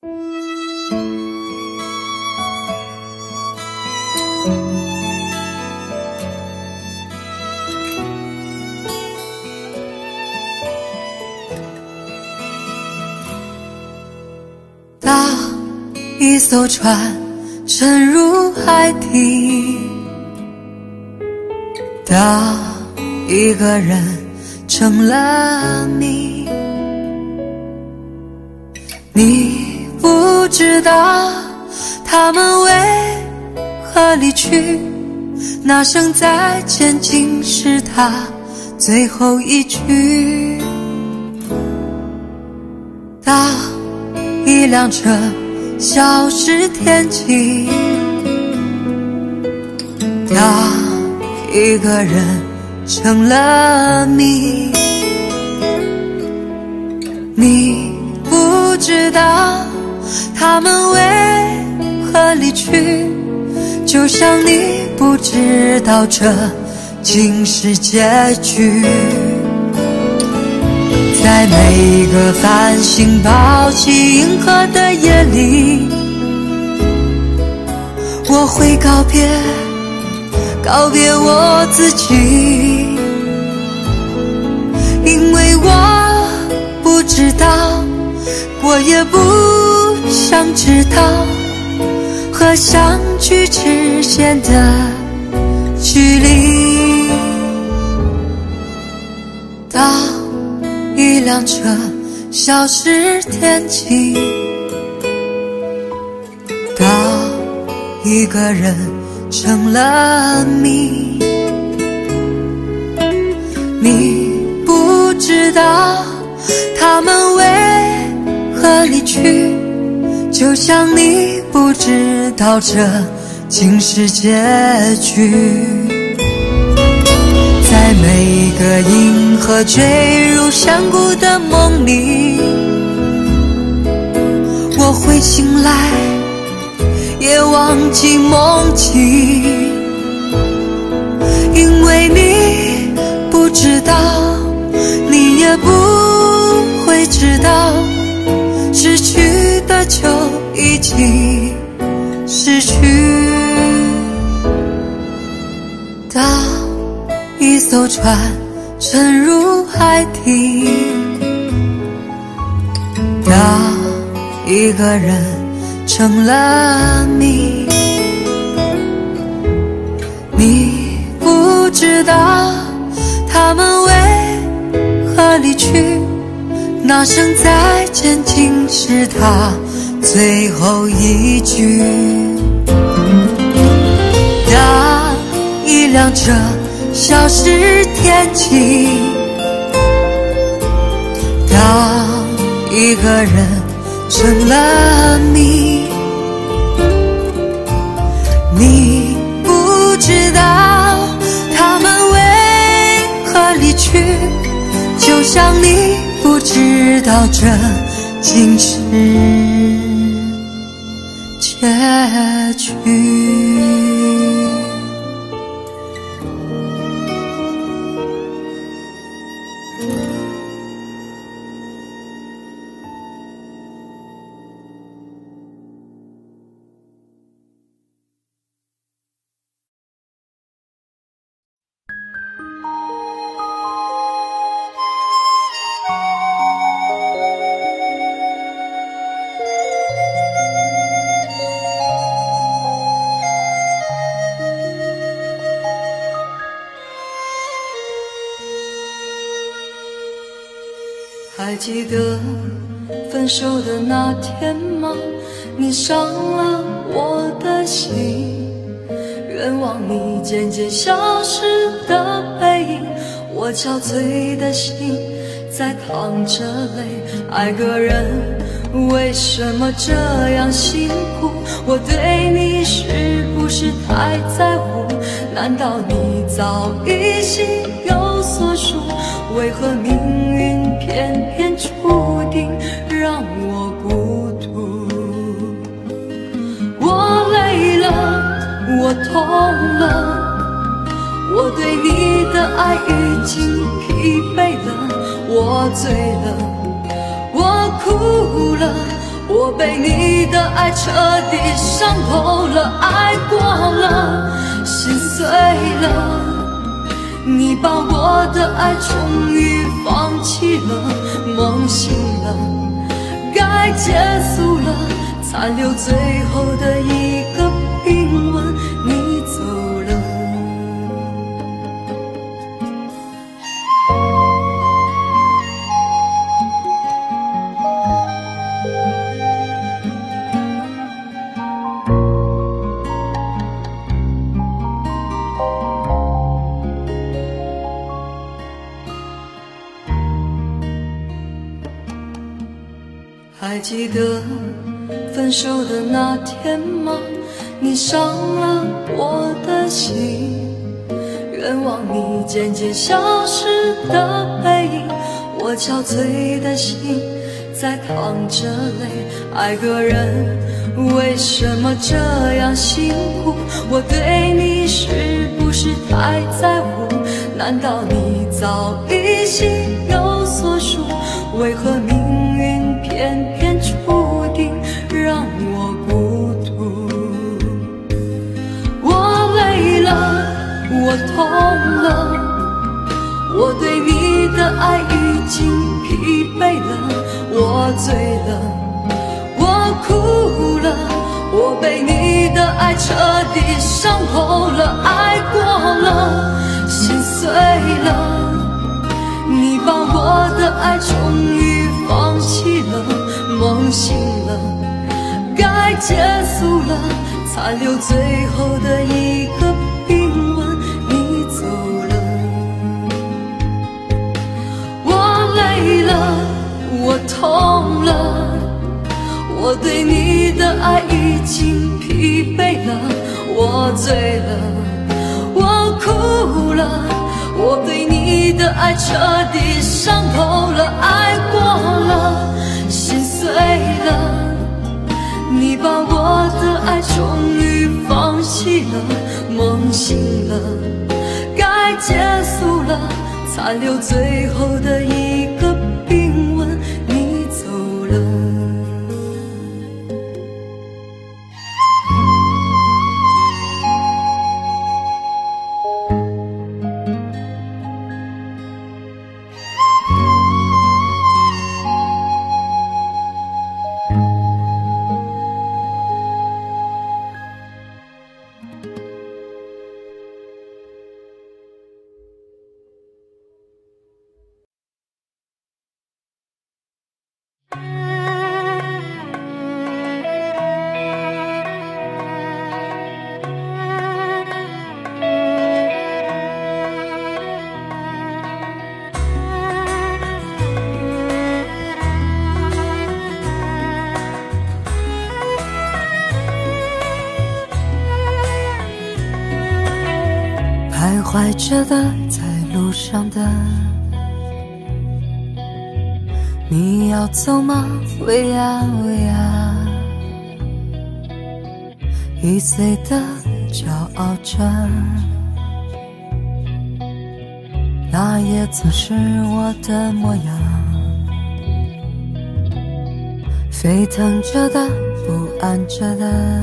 当一艘船沉入海底，当一个人成了谜，你不知道他们为何离去，那声再见竟是他最后一句。当一辆车消失天际，当一个人成了谜，你不知道他们为何离去，就像你不知道这竟是结局。在每一个繁星抱起银河的夜里，我会告别我自己，因为我不知道，我也不想知道和相聚之间的距离。当一辆车消失天际，当一个人成了谜，你不知道他们为何离去，就像你不知道这竟是结局。在每一个银河坠入山谷的梦里，我会醒来也忘记梦境，因为你不知道，你也不会知道，失去的就已经失去。当一艘船沉入海底，当一个人成了谜，你不知道他们为何离去，那声再见竟是他最后一句。当一辆车消失天际，当一个人成了谜，你不知道他们为何离去，就像你不知道这竟是结局。还记得分手的那天吗？你伤了我的心，愿望你渐渐消失的背影，我憔悴的心在淌着泪。爱个人为什么这样辛苦？我对你是不是太在乎？难道你早已心有所属？为何命运偏偏注定让我孤独？我累了，我痛了，我对你的爱已经疲惫了，我醉了，我哭了， 我被你的爱彻底伤透了，爱过了，心碎了。你把我的爱终于放弃了，梦醒了，该结束了，残留最后的一个冰吻，你走了。还记得分手的那天吗？你伤了我的心，愿望你渐渐消失的背影，我憔悴的心在淌着泪。爱个人为什么这样辛苦？我对你是不是太在乎？难道你早已心有所属？为何命运偏偏注定让我孤独？我累了，我痛了，我对你的爱已经疲惫了，我醉了，我哭了，我被你的爱彻底伤透了，爱过了，心碎了。你把我的爱终于放弃了，梦醒了，该结束了，残留最后的一个冰吻，你走了。我累了，我痛了，我对你的爱已经疲惫了，我醉了，我哭了，我对你的爱彻底伤透了，爱过了，心碎了。你把我的爱终于放弃了，梦醒了，该结束了，残留最后的一个冰吻，你走了。徘徊着的，在路上的，你要走吗？喂呀喂呀，一岁的骄傲着，那也曾是我的模样。沸腾着的，不安着的，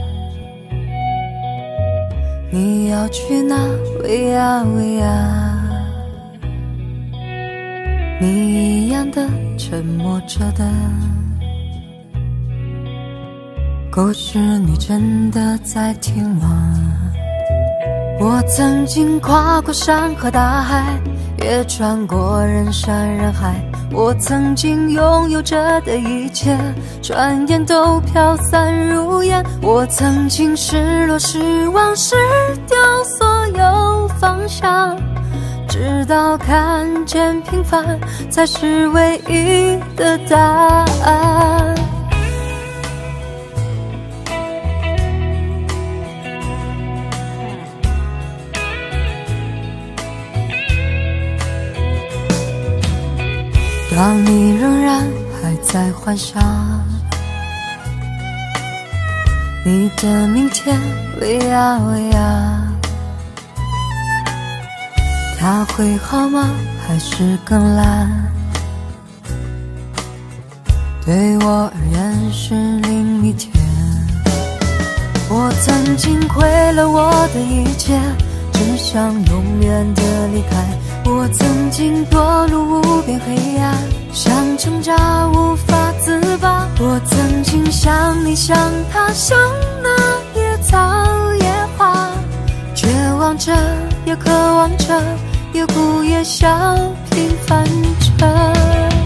你要去哪？喂呀喂呀，你一样的沉默着的，故事你真的在听吗？我曾经跨过山和大海，也穿过人山人海，我曾经拥有着的一切，转眼都飘散如烟。我曾经失落失望失掉所有方向，直到看见平凡才是唯一的答案。当你仍然还在幻想你的明天，喂呀喂呀，它会好吗？还是更烂？ 对我而言是另一天。我曾经毁了我的一切，只想永远的离开。我曾经堕入无边黑暗，想挣扎无法自拔。我曾经像你像他像那野草野花，绝望着也渴望着，也哭也笑平凡着。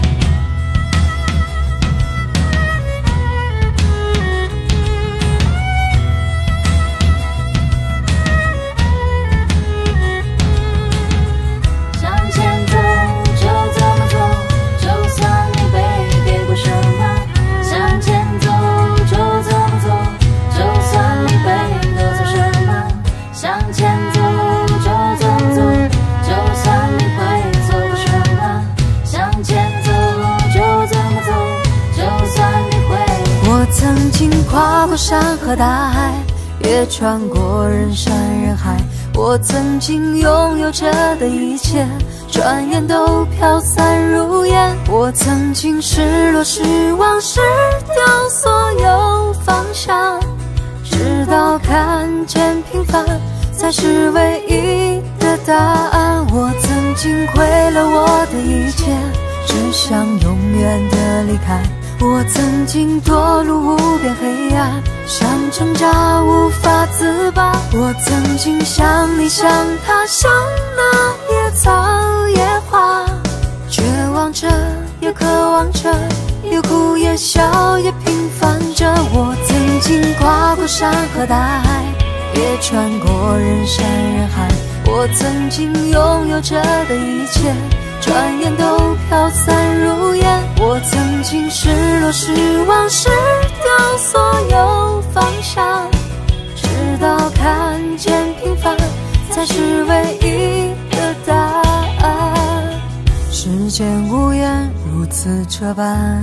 曾经跨过山和大海，也穿过人山人海。我曾经拥有着的一切，转眼都飘散如烟。我曾经失落失望失掉所有方向，直到看见平凡才是唯一的答案。我曾经毁了我的一切，只想永远的离开。我曾经堕入无边黑暗，想挣扎无法自拔。我曾经像你像他像那野草野花，绝望着也渴望着，也哭也笑也平凡着。我曾经跨过山和大海，也穿过人山人海。我曾经拥有着的一切，转眼都飘散如烟。我曾经失落失望失掉所有方向，直到看见平凡才是唯一的答案。世间无言如此这般，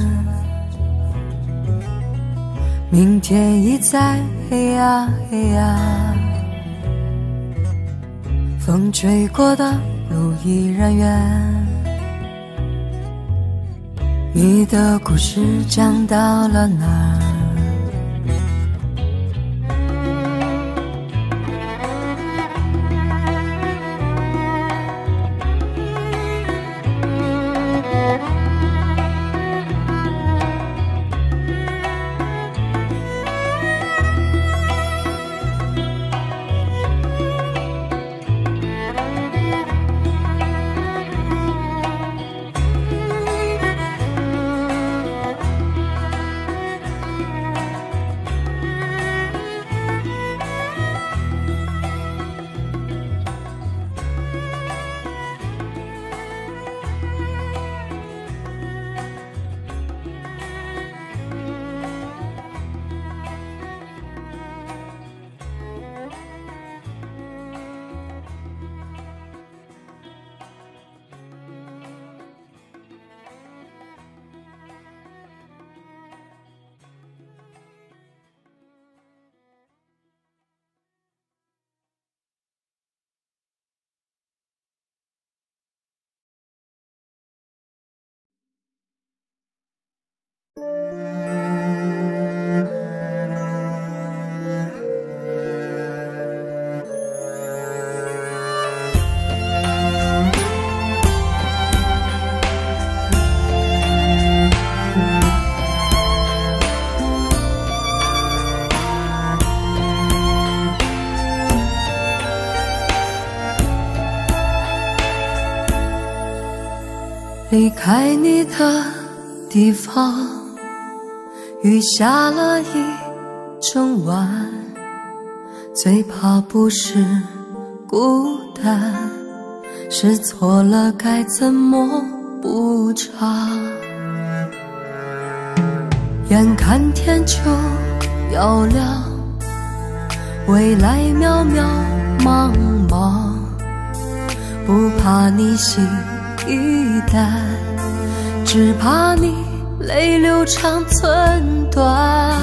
明天已在黑呀黑呀，风吹过的路依然远。你的故事讲到了哪儿？离开你的地方，雨下了一整晚，最怕不是孤单，是错了该怎么补偿。眼看天就要亮，未来渺渺茫茫，不怕你心一淡，只怕你泪流长寸断。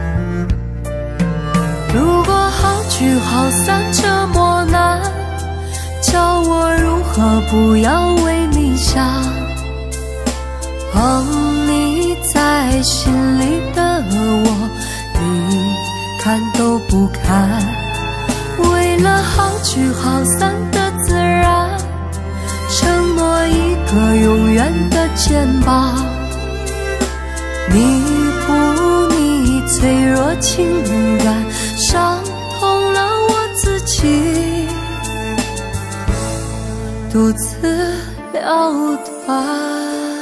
如果好聚好散这么难，叫我如何不要为你想。你在在心里的我，你看都不看。为了好聚好散的自然，承诺一个永远的肩膀，弥补你脆弱情感，伤痛了我自己，独自了断。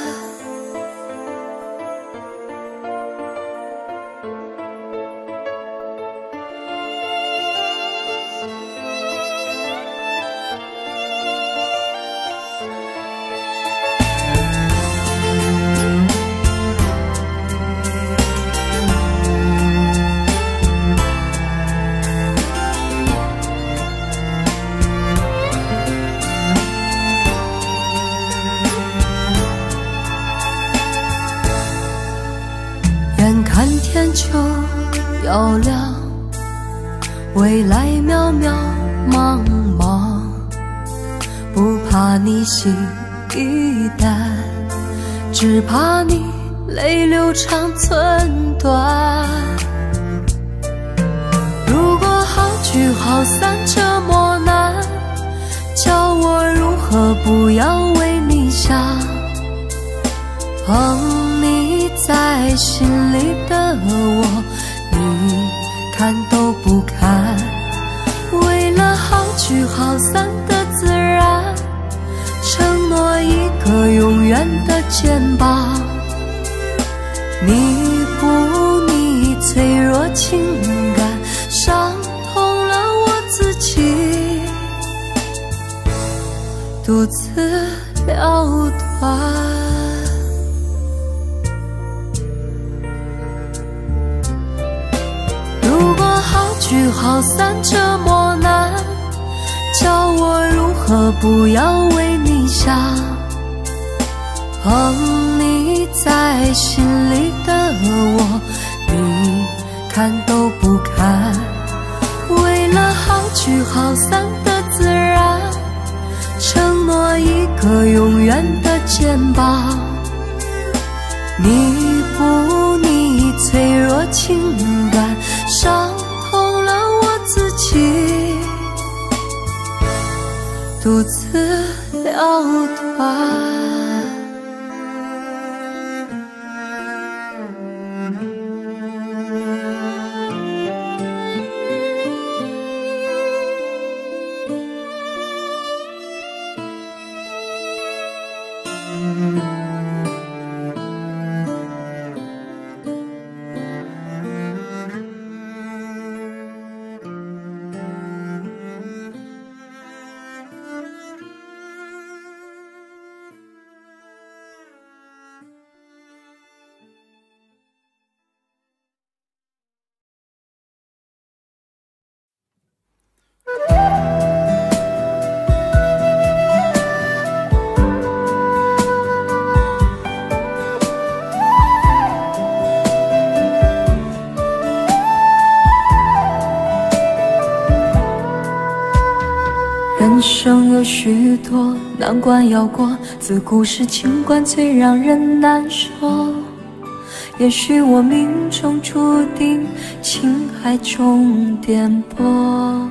眼看天就要亮，未来渺渺茫茫，不怕你心已淡，只怕你泪流长寸断。如果好聚好散这么难，叫我如何不要为你想，捧你在心里的我，你看都不看。为了好聚好散的自然，承诺一个永远的肩膀，弥补你脆弱情感，伤痛了我自己，独自了断。好聚好散这么难，叫我如何不要为你想，捧你在心里的我，你看都不看。为了好聚好散的自然，承诺一个永远的肩膀，弥补你脆弱情感，伤痛了我自己，独自了断。人生有许多难关要过，自古是情关最让人难受。也许我命中注定情海中颠簸，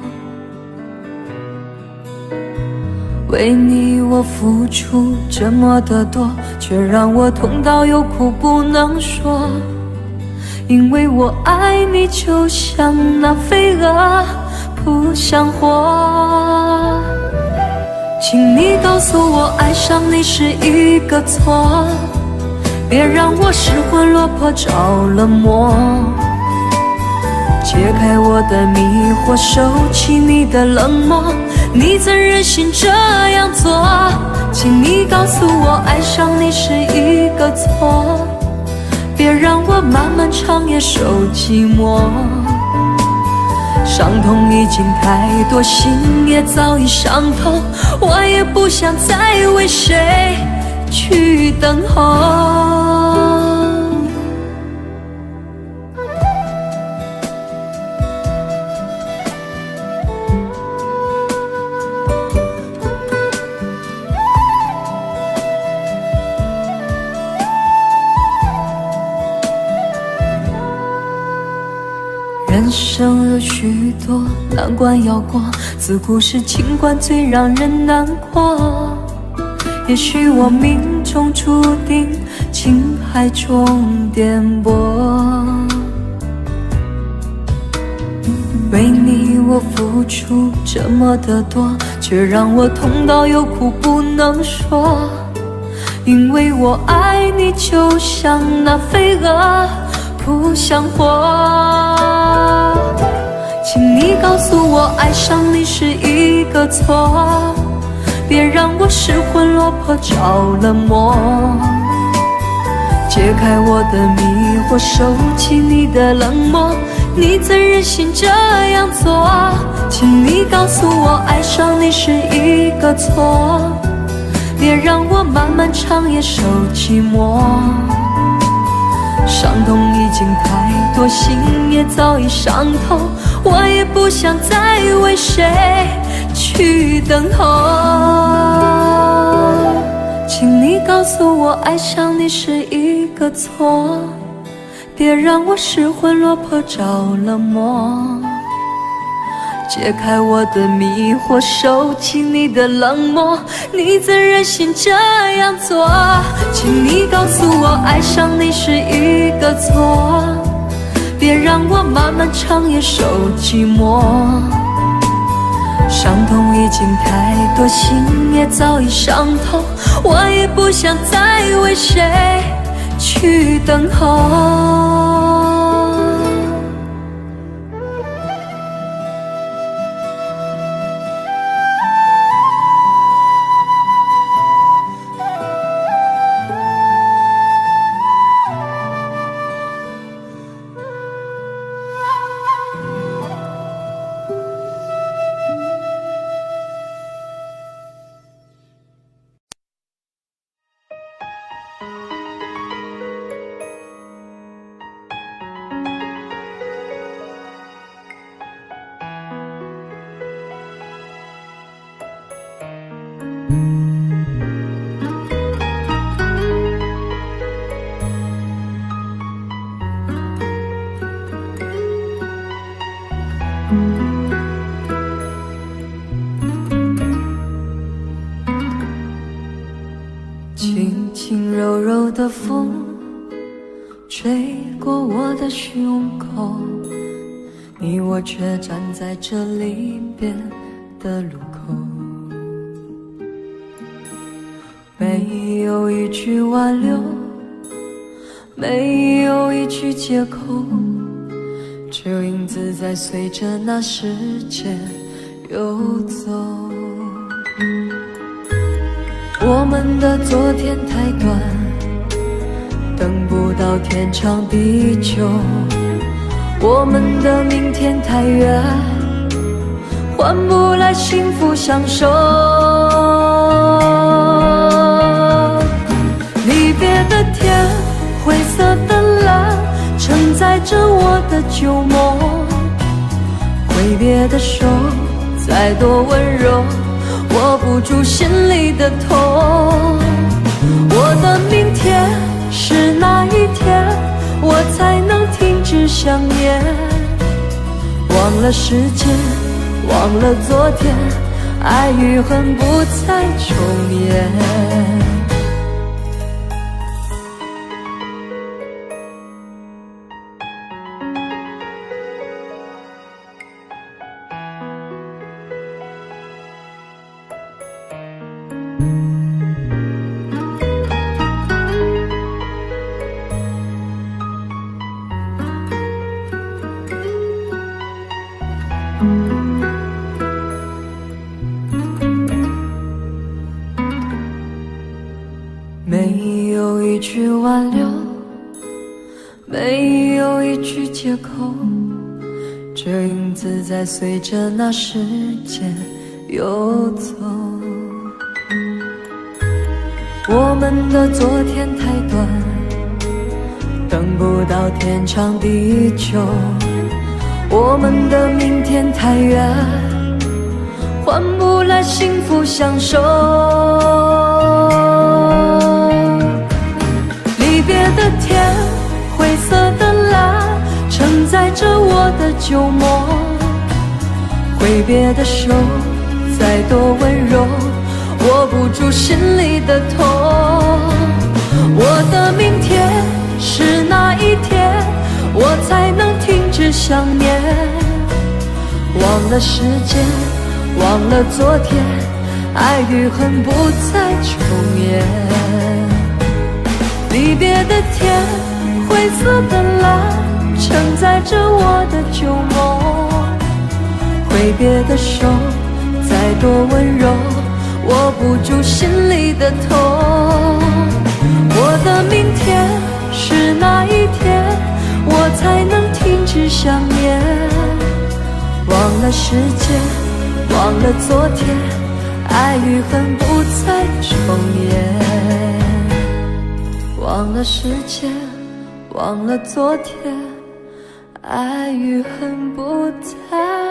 为你我付出这么的多，却让我痛到有苦不能说。因为我爱你就像那飞蛾扑向火，请你告诉我爱上你是一个错，别让我失魂落魄着了魔。解开我的迷惑，收起你的冷漠，你怎忍心这样做？请你告诉我爱上你是一个错，别让我漫漫长夜受寂寞。伤痛已经太多，心也早已伤透，我也不想再为谁去等候。 有许多难关要过，自古是情关最让人难过。也许我命中注定情海中颠簸，为你我付出这么的多，却让我痛到有苦不能说。因为我爱你就像那飞蛾扑向火，请你告诉我爱上你是一个错，别让我失魂落魄着了魔。解开我的迷惑，收起你的冷漠，你怎忍心这样做？请你告诉我爱上你是一个错，别让我漫漫长夜受寂寞。伤痛已经太多，心也早已伤透，我也不想再为谁去等候。请你告诉我爱上你是一个错，别让我失魂落魄着了魔。解开我的迷惑，收起你的冷漠，你怎忍心这样做？请你告诉我爱上你是一个错，别让我漫漫长夜受寂寞。伤痛已经太多，心也早已伤透，我也不想再为谁去等候。轻轻柔柔的风吹过我的胸口，你我却站在这离别的路口。没有一句挽留，没有一句借口，只有影子在随着那时间游走。我们的昨天太短，等不到天长地久，我们的明天太远，换不来幸福相守。离别的天，灰色的蓝，承载着我的旧梦。挥别的手，再多温柔，握不住心里的痛。我的明天是哪一天，我才能停止想念？忘了时间，忘了昨天，爱与恨不再重演。没有一句挽留，没有一句借口，只有影子在随着那时间游走。我们的昨天太短，等不到天长地久，我们的明天太远，换不来幸福相守。离别的天，灰色的蓝，承载着我的旧梦。 挥别的手再多温柔，握不住心里的痛。我的明天是哪一天，我才能停止想念？忘了时间，忘了昨天，爱与恨不再重演。离别的天，灰色的蓝，承载着我的旧梦。挥别的手再多温柔，握不住心里的痛。我的明天是哪一天，我才能停止想念？忘了时间，忘了昨天，爱与恨不再重演。忘了时间，忘了昨天，爱与恨不再